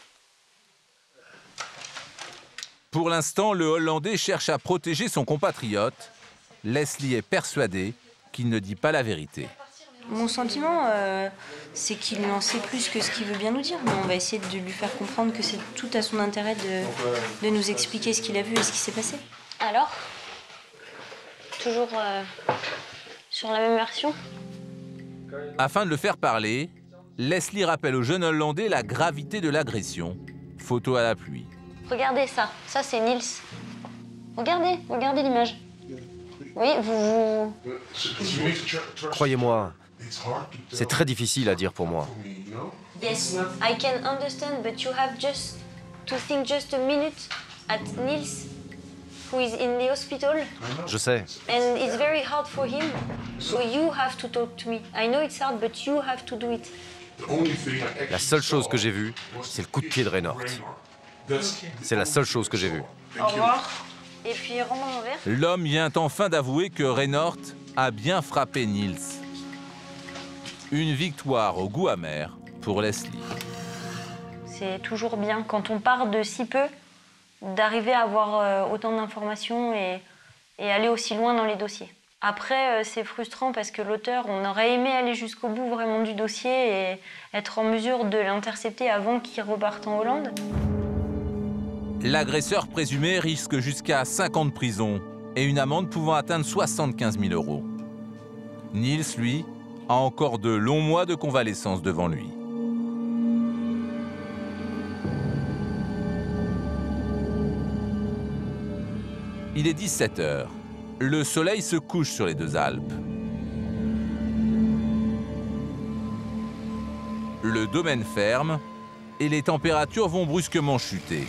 Pour l'instant, le Hollandais cherche à protéger son compatriote. Leslie est persuadée qu'il ne dit pas la vérité. Mon sentiment, c'est qu'il n'en sait plus que ce qu'il veut bien nous dire. Mais on va essayer de lui faire comprendre que c'est tout à son intérêt de nous expliquer ce qu'il a vu et ce qui s'est passé. Alors? Toujours sur la même version? Afin de le faire parler, Leslie rappelle au jeune Hollandais la gravité de l'agression. Photo à la pluie. Regardez ça, ça c'est Niels. Regardez l'image. Oui, vous... Croyez-moi, c'est très difficile à dire pour moi. Yes, I can understand, but you have just to think just a minute at Niels, who is in the hospital. Je sais. And it's very hard for him, so you have to talk to me. I know it's hard, but you have to do it. La seule chose que j'ai vue, c'est le coup de pied de Reynor. C'est la seule chose que j'ai vue. Au revoir. Et puis, rends-moi mon verre. L'homme vient enfin d'avouer que Reynor a bien frappé Niels. Une victoire au goût amer pour Leslie. C'est toujours bien, quand on part de si peu, d'arriver à avoir autant d'informations et aller aussi loin dans les dossiers. Après, c'est frustrant parce que l'auteur, on aurait aimé aller jusqu'au bout vraiment du dossier et être en mesure de l'intercepter avant qu'il reparte en Hollande. L'agresseur présumé risque jusqu'à 5 ans de prison et une amende pouvant atteindre 75 000 €. Niels, lui, a encore de longs mois de convalescence devant lui. Il est 17 h. Le soleil se couche sur les deux Alpes. Le domaine ferme et les températures vont brusquement chuter.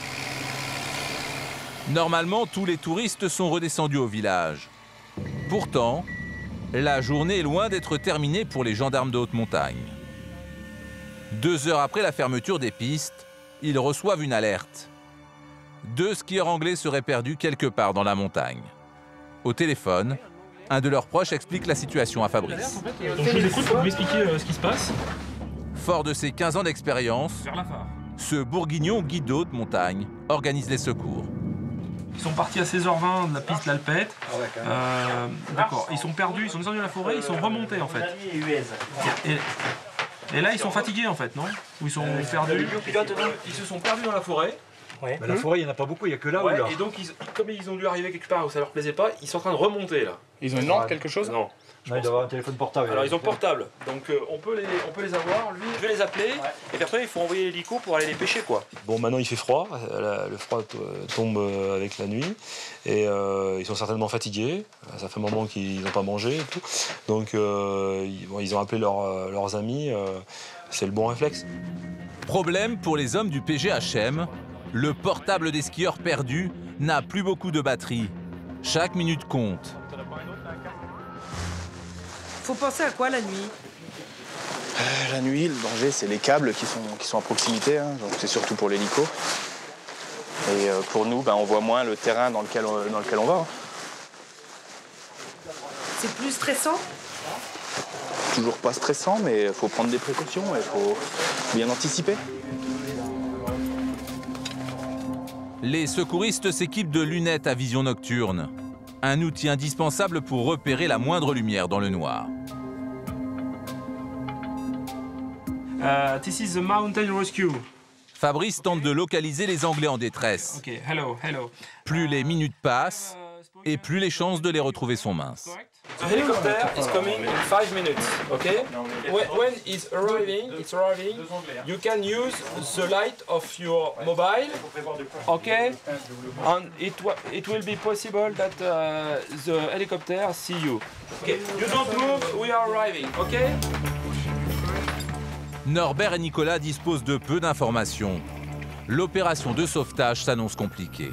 Normalement, tous les touristes sont redescendus au village. Pourtant, la journée est loin d'être terminée pour les gendarmes de haute montagne. 2 heures après la fermeture des pistes, ils reçoivent une alerte. 2 skieurs anglais seraient perdus quelque part dans la montagne. Au téléphone, un de leurs proches explique la situation à Fabrice. Donc je vous écoute pour m'expliquer ce qui se passe. Fort de ses 15 ans d'expérience, ce bourguignon guide de haute montagne organise les secours. Ils sont partis à 16h20 de la piste l'Alpette. D'accord, ils sont perdus, ils sont descendus dans la forêt, ils sont remontés en fait. Et là ils sont fatigués en fait, non? Ou ils sont perdus? Ils se sont perdus dans la forêt. Ouais. Bah, la forêt, il n'y en a pas beaucoup, il n'y a que là ou là. Et donc, comme ils ont dû arriver quelque part où ça leur plaisait pas, ils sont en train de remonter là. Ils ont une lampe, quelque chose? Non. Non, il doit avoir un téléphone portable. Alors ils ont portable, donc on peut les avoir. Lui, je vais les appeler, et puis après il faut envoyer l'hélico pour aller les pêcher quoi. Bon, maintenant il fait froid, le froid tombe avec la nuit, et ils sont certainement fatigués. Ça fait un moment qu'ils n'ont pas mangé et tout, donc ils ont appelé leurs amis. C'est le bon réflexe. Problème pour les hommes du PGHM, le portable des skieurs perdus n'a plus beaucoup de batterie. Chaque minute compte. Faut penser à quoi la nuit? La nuit, le danger, c'est les câbles qui sont à proximité, hein, donc c'est surtout pour l'hélico. Et pour nous, on voit moins le terrain dans lequel on va. Hein. C'est plus stressant? Toujours pas stressant, mais il faut prendre des précautions, il faut bien anticiper. Les secouristes s'équipent de lunettes à vision nocturne, un outil indispensable pour repérer la moindre lumière dans le noir. This is the mountain rescue. Fabrice tente de localiser les Anglais en détresse. Okay, hello. Plus les minutes passent, et plus les chances de les retrouver sont minces. The helicopter is coming in 5 minutes, okay? When it's arriving, you can use the light of your mobile, okay? And it will be possible that the helicopter see you. Okay, you don't move, we are arriving, okay? Norbert et Nicolas disposent de peu d'informations. L'opération de sauvetage s'annonce compliquée.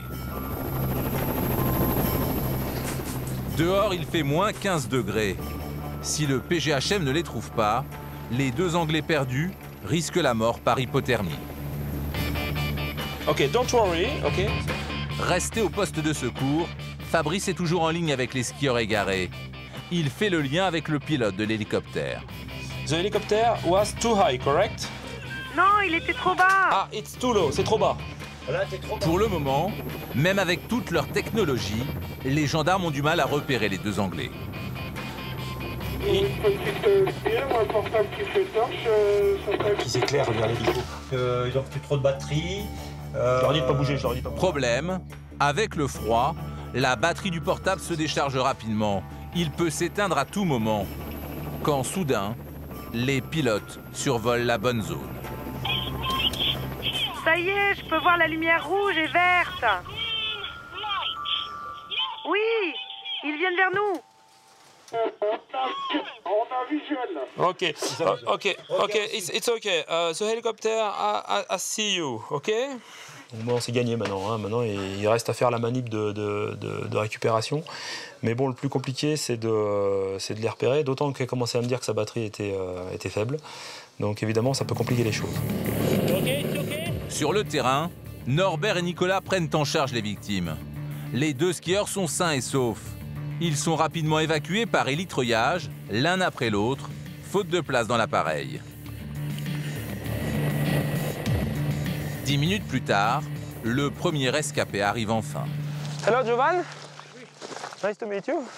Dehors, il fait moins 15 degrés. Si le PGHM ne les trouve pas, les 2 Anglais perdus risquent la mort par hypothermie. Ok, don't worry, ok. Resté au poste de secours, Fabrice est toujours en ligne avec les skieurs égarés. Il fait le lien avec le pilote de l'hélicoptère. The helicopter was too high, correct? Non, il était trop bas. Ah, it's too low, c'est trop bas. Pour le moment, même avec toute leur technologie, les gendarmes ont du mal à repérer les 2 Anglais. Qui s'éclaire vers l'hélico. Ils n'ont plus trop de batterie. Je leur dis de pas bouger, je leur dis pas bouger. Problème, avec le froid, la batterie du portable se décharge rapidement. Il peut s'éteindre à tout moment. Quand soudain, les pilotes survolent la bonne zone. Ça y est, je peux voir la lumière rouge et verte. Oui, ils viennent vers nous. Ok, it's okay. The helicopter, I see you, ok? Bon, c'est gagné maintenant. Hein. Maintenant, il reste à faire la manip de récupération. Mais bon, le plus compliqué, c'est de les repérer. D'autant qu'elle commençait à me dire que sa batterie était faible. Donc évidemment, ça peut compliquer les choses. Sur le terrain, Norbert et Nicolas prennent en charge les victimes. Les 2 skieurs sont sains et saufs. Ils sont rapidement évacués par hélitreuillage, l'un après l'autre, faute de place dans l'appareil. 10 minutes plus tard, le premier rescapé arrive enfin. Hello, Jovan. Nice to meet you.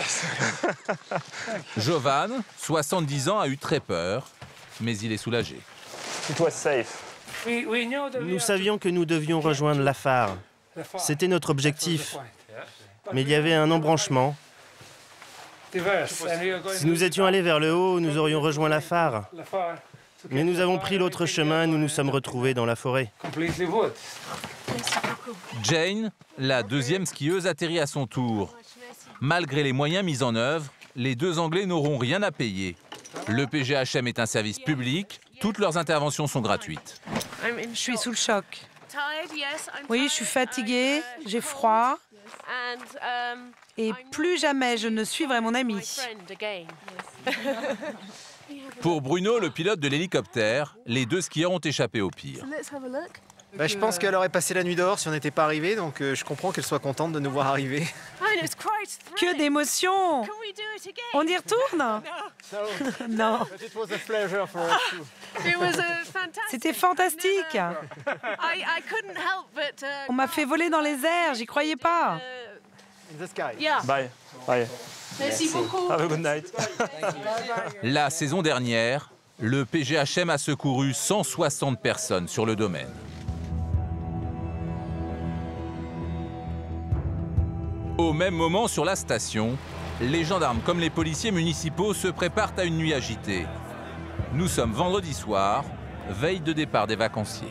Jovan, 70 ans, a eu très peur, mais il est soulagé. It was safe. Nous savions que nous devions rejoindre la phare. C'était notre objectif. Mais il y avait un embranchement. Si nous étions allés vers le haut, nous aurions rejoint la phare. Mais nous avons pris l'autre chemin et nous nous sommes retrouvés dans la forêt. Jane, la 2e skieuse, atterrit à son tour. Malgré les moyens mis en œuvre, les 2 Anglais n'auront rien à payer. Le PGHM est un service public, toutes leurs interventions sont gratuites. Je suis sous le choc. Oui, je suis fatiguée, j'ai froid. Et plus jamais je ne suivrai mon ami. Pour Bruno, le pilote de l'hélicoptère, les 2 skieurs ont échappé au pire. Je pense qu'elle aurait passé la nuit dehors si on n'était pas arrivé, donc je comprends qu'elle soit contente de nous voir arriver. Que d'émotion! On y retourne? Non. C'était fantastique. On m'a fait voler dans les airs, j'y croyais pas. Bye. Bye. Merci beaucoup. Have a good night. La saison dernière, le PGHM a secouru 160 personnes sur le domaine. Au même moment, sur la station, les gendarmes comme les policiers municipaux se préparent à une nuit agitée. Nous sommes vendredi soir, veille de départ des vacanciers.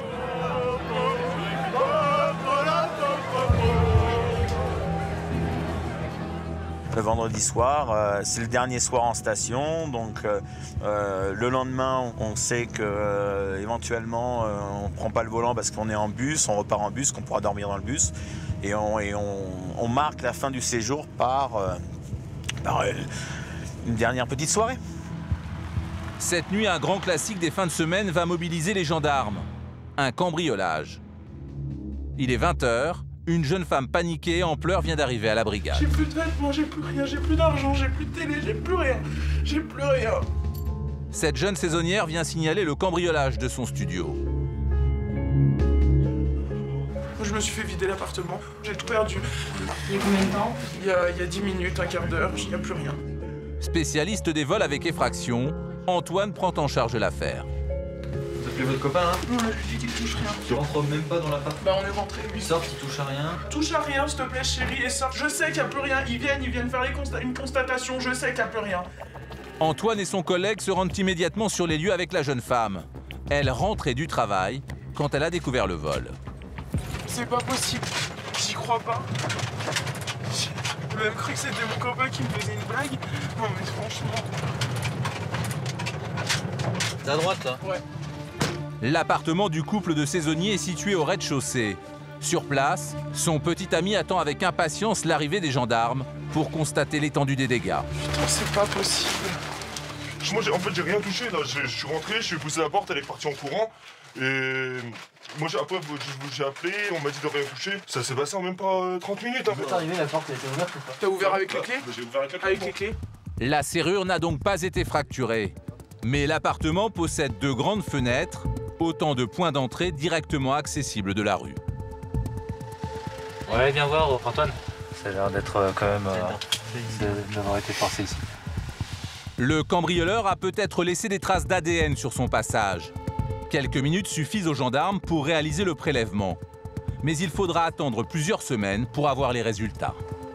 Le vendredi soir, c'est le dernier soir en station, donc le lendemain, on sait que éventuellement on ne prend pas le volant parce qu'on est en bus, on repart en bus, qu'on pourra dormir dans le bus, et on marque la fin du séjour par une dernière petite soirée. Cette nuit, un grand classique des fins de semaine va mobiliser les gendarmes. Un cambriolage. Il est 20h. Une jeune femme paniquée en pleurs vient d'arriver à la brigade. J'ai plus de vêtements, j'ai plus rien, j'ai plus d'argent, j'ai plus de télé, j'ai plus rien, j'ai plus rien. Cette jeune saisonnière vient signaler le cambriolage de son studio. Je me suis fait vider l'appartement, j'ai tout perdu. Il y a combien de temps? Il y a 10 minutes, un quart d'heure, il n'y a plus rien. Spécialiste des vols avec effraction, Antoine prend en charge l'affaire. Vous appelez votre copain, hein? Non, je lui dis qu'il touche rien. Tu rentres même pas dans l'appart? Bah on est rentré, oui. Il sort, il touche à rien? Touche à rien, s'il te plaît chérie, et sort. Je sais qu'il n'y a plus rien, ils viennent faire une constatation, je sais qu'il n'y a plus rien. Antoine et son collègue se rendent immédiatement sur les lieux avec la jeune femme. Elle rentrait du travail quand elle a découvert le vol. C'est pas possible, j'y crois pas. J'ai même cru que c'était mon copain qui me faisait une blague. Non mais franchement... C'est à droite, là. Ouais. L'appartement du couple de saisonniers est situé au rez-de-chaussée. Sur place, son petit ami attend avec impatience l'arrivée des gendarmes pour constater l'étendue des dégâts. Putain, c'est pas possible. Moi, en fait, j'ai rien touché. Là. Je suis rentré, je suis poussé la porte, elle est partie en courant. Et moi, après, j'ai appelé, on m'a dit de rien toucher. Ça s'est passé en même pas 30 minutes. Vous êtes arrivé, la porte était ouverte ou pas? T'as ouvert avec les clés? J'ai ouvert avec les clés. La serrure n'a donc pas été fracturée. Mais l'appartement possède de grandes fenêtres, autant de points d'entrée directement accessibles de la rue. Ouais, viens voir, Antoine. Ça a l'air d'être quand même d'avoir été forcé ici. Le cambrioleur a peut-être laissé des traces d'ADN sur son passage. Quelques minutes suffisent aux gendarmes pour réaliser le prélèvement. Mais il faudra attendre plusieurs semaines pour avoir les résultats.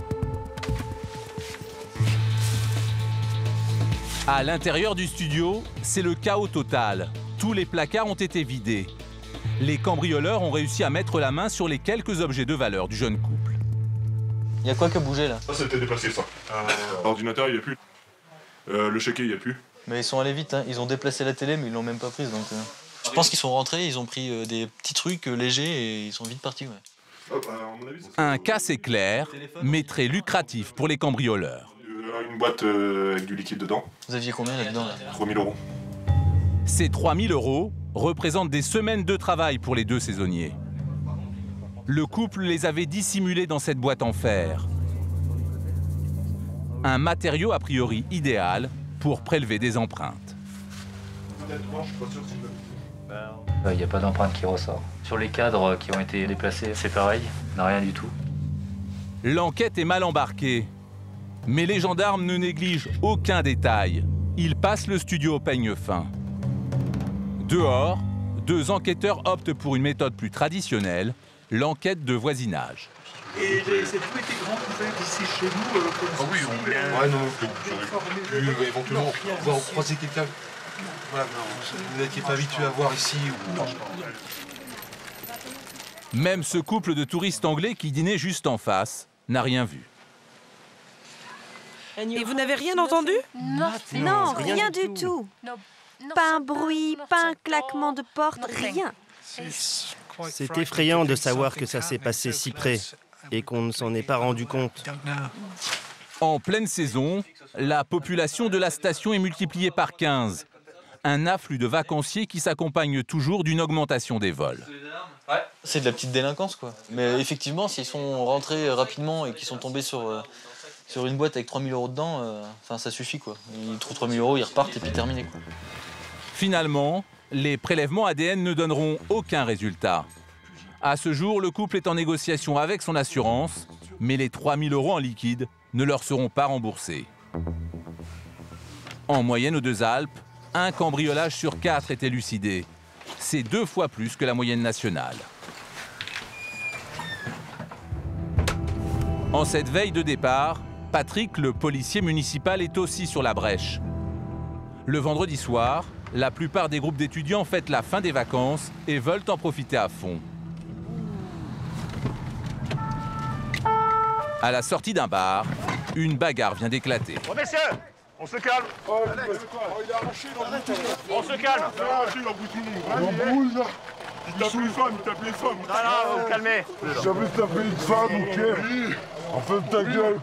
À l'intérieur du studio, c'est le chaos total. Tous les placards ont été vidés. Les cambrioleurs ont réussi à mettre la main sur les quelques objets de valeur du jeune couple. Il y a quoi qui a bougé là? Ça, c'était déplacé, ça. L'ordinateur, il n'y a plus. Le chéquier, il n'y a plus. Mais ils sont allés vite, hein. Ils ont déplacé la télé, mais ils l'ont même pas prise. Donc, Je pense qu'ils sont rentrés, ils ont pris des petits trucs légers et ils sont vite partis. Ouais. Un cas c'est clair, mais très lucratif pour les cambrioleurs. Une boîte avec du liquide dedans. Vous aviez combien là-dedans là? 3 000 €. Ces 3 000 € représentent des semaines de travail pour les deux saisonniers. Le couple les avait dissimulés dans cette boîte en fer. Un matériau a priori idéal pour prélever des empreintes. Il n'y a pas d'empreinte qui ressort. Sur les cadres qui ont été déplacés, c'est pareil, il n'y a rien du tout. L'enquête est mal embarquée. Mais les gendarmes ne négligent aucun détail. Ils passent le studio au peigne fin. Dehors, deux enquêteurs optent pour une méthode plus traditionnelle, l'enquête de voisinage. Et cette rue était grande, vous savez, d'ici chez vous Ah oui, ouais, non, j'aurais pu éventuellement voir croiser quelqu'un. Voilà, vous n'étiez pas habitué à voir ici ou... Non. Même ce couple de touristes anglais qui dînait juste en face n'a rien vu. Et vous n'avez rien entendu? Non, rien du tout. Pas un bruit, pas un claquement de porte, rien. C'est effrayant de savoir que ça s'est passé si près et qu'on ne s'en est pas rendu compte. En pleine saison, la population de la station est multipliée par 15. Un afflux de vacanciers qui s'accompagne toujours d'une augmentation des vols. Ouais. C'est de la petite délinquance, quoi. Mais effectivement, s'ils sont rentrés rapidement et qu'ils sont tombés sur une boîte avec 3 000 € dedans, ça suffit, quoi. Ils trouvent 3 000 €, ils repartent et puis terminé, quoi. Finalement, les prélèvements ADN ne donneront aucun résultat. À ce jour, le couple est en négociation avec son assurance, mais les 3 000 € en liquide ne leur seront pas remboursés. En moyenne aux Deux-Alpes, un cambriolage sur 4 est élucidé. C'est 2 fois plus que la moyenne nationale. En cette veille de départ, Patrick, le policier municipal, est aussi sur la brèche. Le vendredi soir, la plupart des groupes d'étudiants fêtent la fin des vacances et veulent en profiter à fond. À la sortie d'un bar, une bagarre vient d'éclater. Oh messieurs, on se calme. On se calme. Il tape les femmes, il tape les femmes. Non, vous calmez. J'avais tapé une femme, ok. Enfin ta gueule.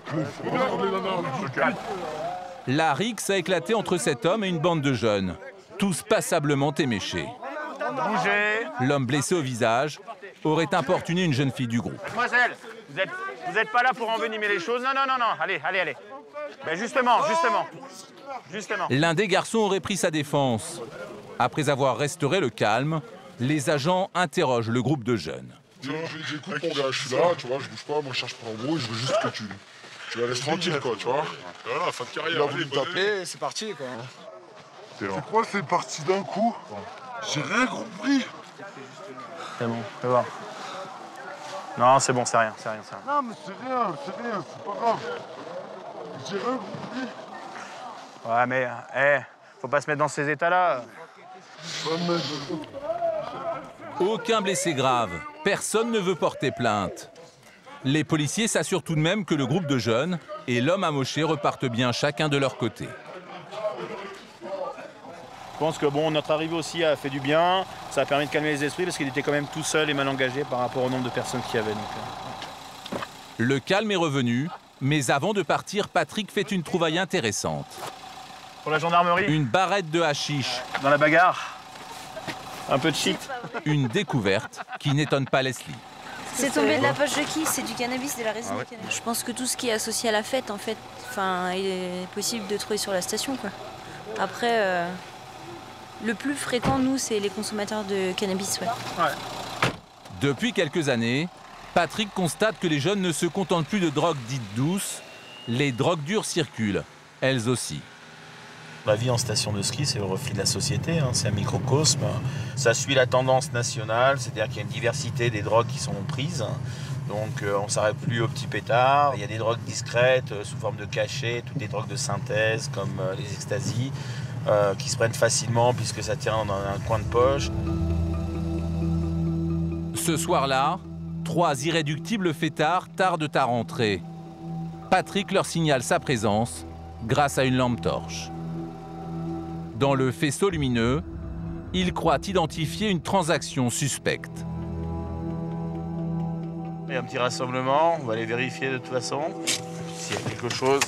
La rixe a éclaté entre cet homme et une bande de jeunes, tous passablement éméchés. Bougez. L'homme blessé au visage aurait importuné une jeune fille du groupe. Mademoiselle, vous êtes pas là pour envenimer les choses. Non, allez. Ben justement. L'un des garçons aurait pris sa défense. Après avoir restauré le calme, les agents interrogent le groupe de jeunes. J'écoute mon gars, je suis là, tu vois, je bouge pas, moi je cherche pas en gros, je veux juste que tu la laisses tranquille, quoi, tu vois. Voilà, fin de carrière. Il a voulu me taper, c'est parti, quoi. C'est quoi, c'est parti d'un coup? J'ai rien compris. C'est bon, fais voir. Non, c'est bon, c'est rien. Non, mais c'est rien, c'est pas grave. J'ai rien compris. Ouais, mais, faut pas se mettre dans ces états-là. Aucun blessé grave. Personne ne veut porter plainte. Les policiers s'assurent tout de même que le groupe de jeunes et l'homme amoché repartent bien chacun de leur côté. pense que bon, notre arrivée aussi a fait du bien, ça a permis de calmer les esprits parce qu'il était quand même tout seul et mal engagé par rapport au nombre de personnes qu'il y avait. Donc, Le calme est revenu, mais avant de partir, Patrick fait une trouvaille intéressante. Pour la gendarmerie. Une barrette de hashish. Dans la bagarre. Un peu de shit. Une découverte qui n'étonne pas Leslie. C'est tombé de la poche de qui? C'est du cannabis, de la résine de cannabis. Je pense que tout ce qui est associé à la fête, en fait, il est possible de trouver sur la station, quoi. Après, le plus fréquent, nous, c'est les consommateurs de cannabis, ouais. Depuis quelques années, Patrick constate que les jeunes ne se contentent plus de drogues dites douces. Les drogues dures circulent, elles aussi. La vie en station de ski, c'est le reflet de la société, hein, c'est un microcosme. Ça suit la tendance nationale, c'est-à-dire qu'il y a une diversité des drogues qui sont prises. Donc on ne s'arrête plus aux petits pétards. Il y a des drogues discrètes sous forme de cachet, toutes des drogues de synthèse comme les extasies, qui se prennent facilement puisque ça tient dans un coin de poche. Ce soir-là, 3 irréductibles fêtards tardent à rentrer. Patrick leur signale sa présence grâce à une lampe torche. Dans le faisceau lumineux, il croit identifier une transaction suspecte. Il y a un petit rassemblement, on va aller vérifier de toute façon s'il y a quelque chose.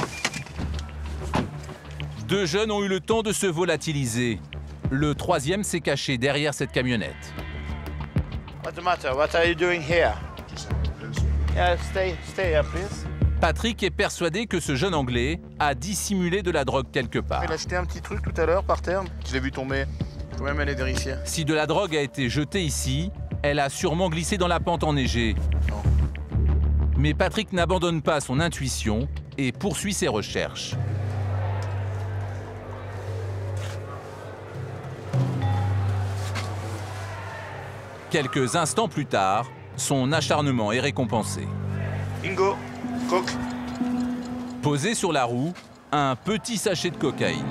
2 jeunes ont eu le temps de se volatiliser. Le 3e s'est caché derrière cette camionnette. What's the matter? What are you doing here? Yeah, stay here, please. Patrick est persuadé que ce jeune Anglais a dissimulé de la drogue quelque part. Il a jeté un petit truc tout à l'heure par terre. Je l'ai vu tomber. Je peux même aller vérifier. Si de la drogue a été jetée ici, elle a sûrement glissé dans la pente enneigée. Non. Mais Patrick n'abandonne pas son intuition et poursuit ses recherches. Quelques instants plus tard, son acharnement est récompensé. Bingo, coke. Posé sur la roue, un petit sachet de cocaïne.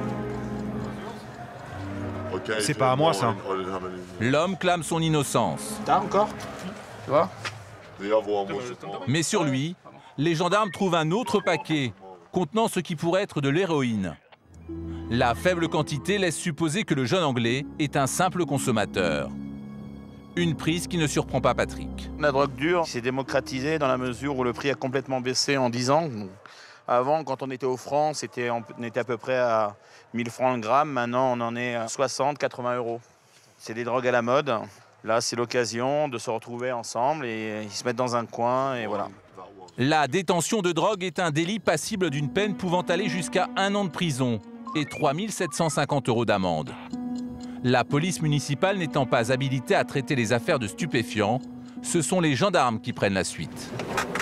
C'est pas à moi, ça. L'homme clame son innocence. T'as encore? Tu vois? Mais sur lui, les gendarmes trouvent un autre paquet contenant ce qui pourrait être de l'héroïne. La faible quantité laisse supposer que le jeune Anglais est un simple consommateur. Une prise qui ne surprend pas Patrick. La drogue dure s'est démocratisée dans la mesure où le prix a complètement baissé en 10 ans. Avant, quand on était au franc, on était à peu près à 1000 francs le gramme. Maintenant, on en est à 60, 80 euros. C'est des drogues à la mode. Là, c'est l'occasion de se retrouver ensemble et ils se mettent dans un coin et voilà. La détention de drogue est un délit passible d'une peine pouvant aller jusqu'à 1 an de prison et 3 750 € d'amende. La police municipale n'étant pas habilitée à traiter les affaires de stupéfiants, ce sont les gendarmes qui prennent la suite.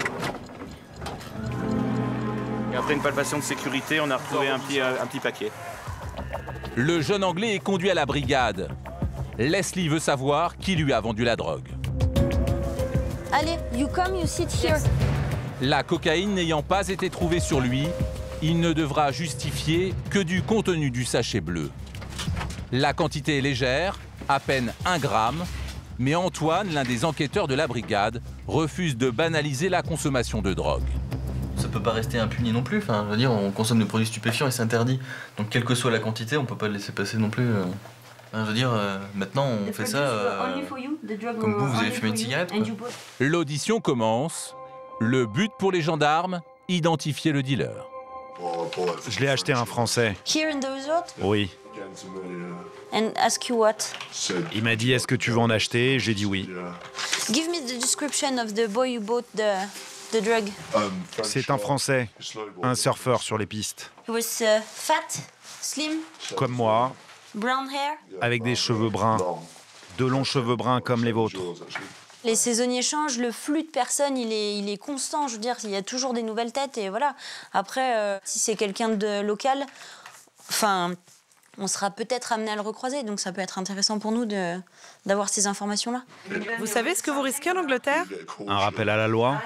Et après une palpation de sécurité, on a retrouvé un petit paquet. Le jeune Anglais est conduit à la brigade. Leslie veut savoir qui lui a vendu la drogue. Allez, you come, you sit here. La cocaïne n'ayant pas été trouvée sur lui, il ne devra justifier que du contenu du sachet bleu. La quantité est légère, à peine 1 gramme, mais Antoine, l'un des enquêteurs de la brigade, refuse de banaliser la consommation de drogue. Ça peut pas rester impuni non plus, enfin, je veux dire, on consomme des produits stupéfiants et c'est interdit. Donc quelle que soit la quantité, on peut pas le laisser passer non plus. Enfin, je veux dire, maintenant on fait ça comme vous avez fumé une cigarette. L'audition commence. Le but pour les gendarmes, identifier le dealer. Je l'ai acheté à un Français. Here in the resort? Oui. And ask you what? Il m'a dit, est-ce que tu veux en acheter? J'ai dit oui. Give me the description of the boy who bought the drug. C'est un Français, un surfeur sur les pistes. He was fat, slim, Comme moi, brown hair. avec des cheveux bruns. De longs cheveux bruns comme les vôtres. Les saisonniers changent, le flux de personnes, il est constant. Je veux dire, il y a toujours des nouvelles têtes et voilà. Après, si c'est quelqu'un de local, enfin, on sera peut-être amené à le recroiser. Donc ça peut être intéressant pour nous d'avoir ces informations-là. Vous savez ce que vous risquez en Angleterre? Un rappel à la loi.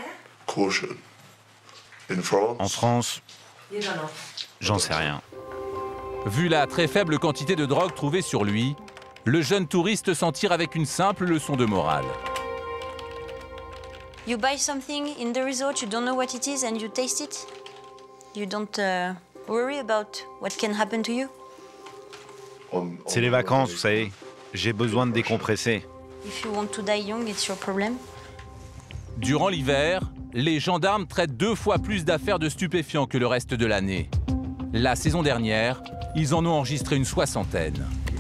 En France, j'en sais rien. Vu la très faible quantité de drogue trouvée sur lui, le jeune touriste s'en tire avec une simple leçon de morale. You buy something in the resort, you don't know what it is and you taste it. You don't worry about what can happen to you. C'est les vacances, vous savez. J'ai besoin de décompresser. If you want to die young, it's your problem. Durant l'hiver, les gendarmes traitent 2 fois plus d'affaires de stupéfiants que le reste de l'année. La saison dernière, ils en ont enregistré une 60aine.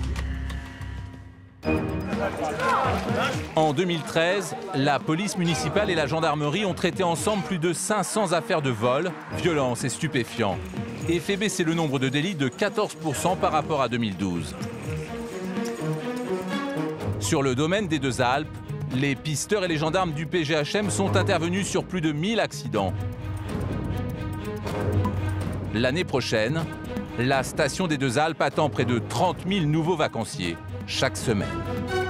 En 2013, la police municipale et la gendarmerie ont traité ensemble plus de 500 affaires de vol, violence et stupéfiants, et fait baisser le nombre de délits de 14% par rapport à 2012. Sur le domaine des Deux-Alpes, les pisteurs et les gendarmes du PGHM sont intervenus sur plus de 1000 accidents. L'année prochaine, la station des Deux-Alpes attend près de 30 000 nouveaux vacanciers chaque semaine.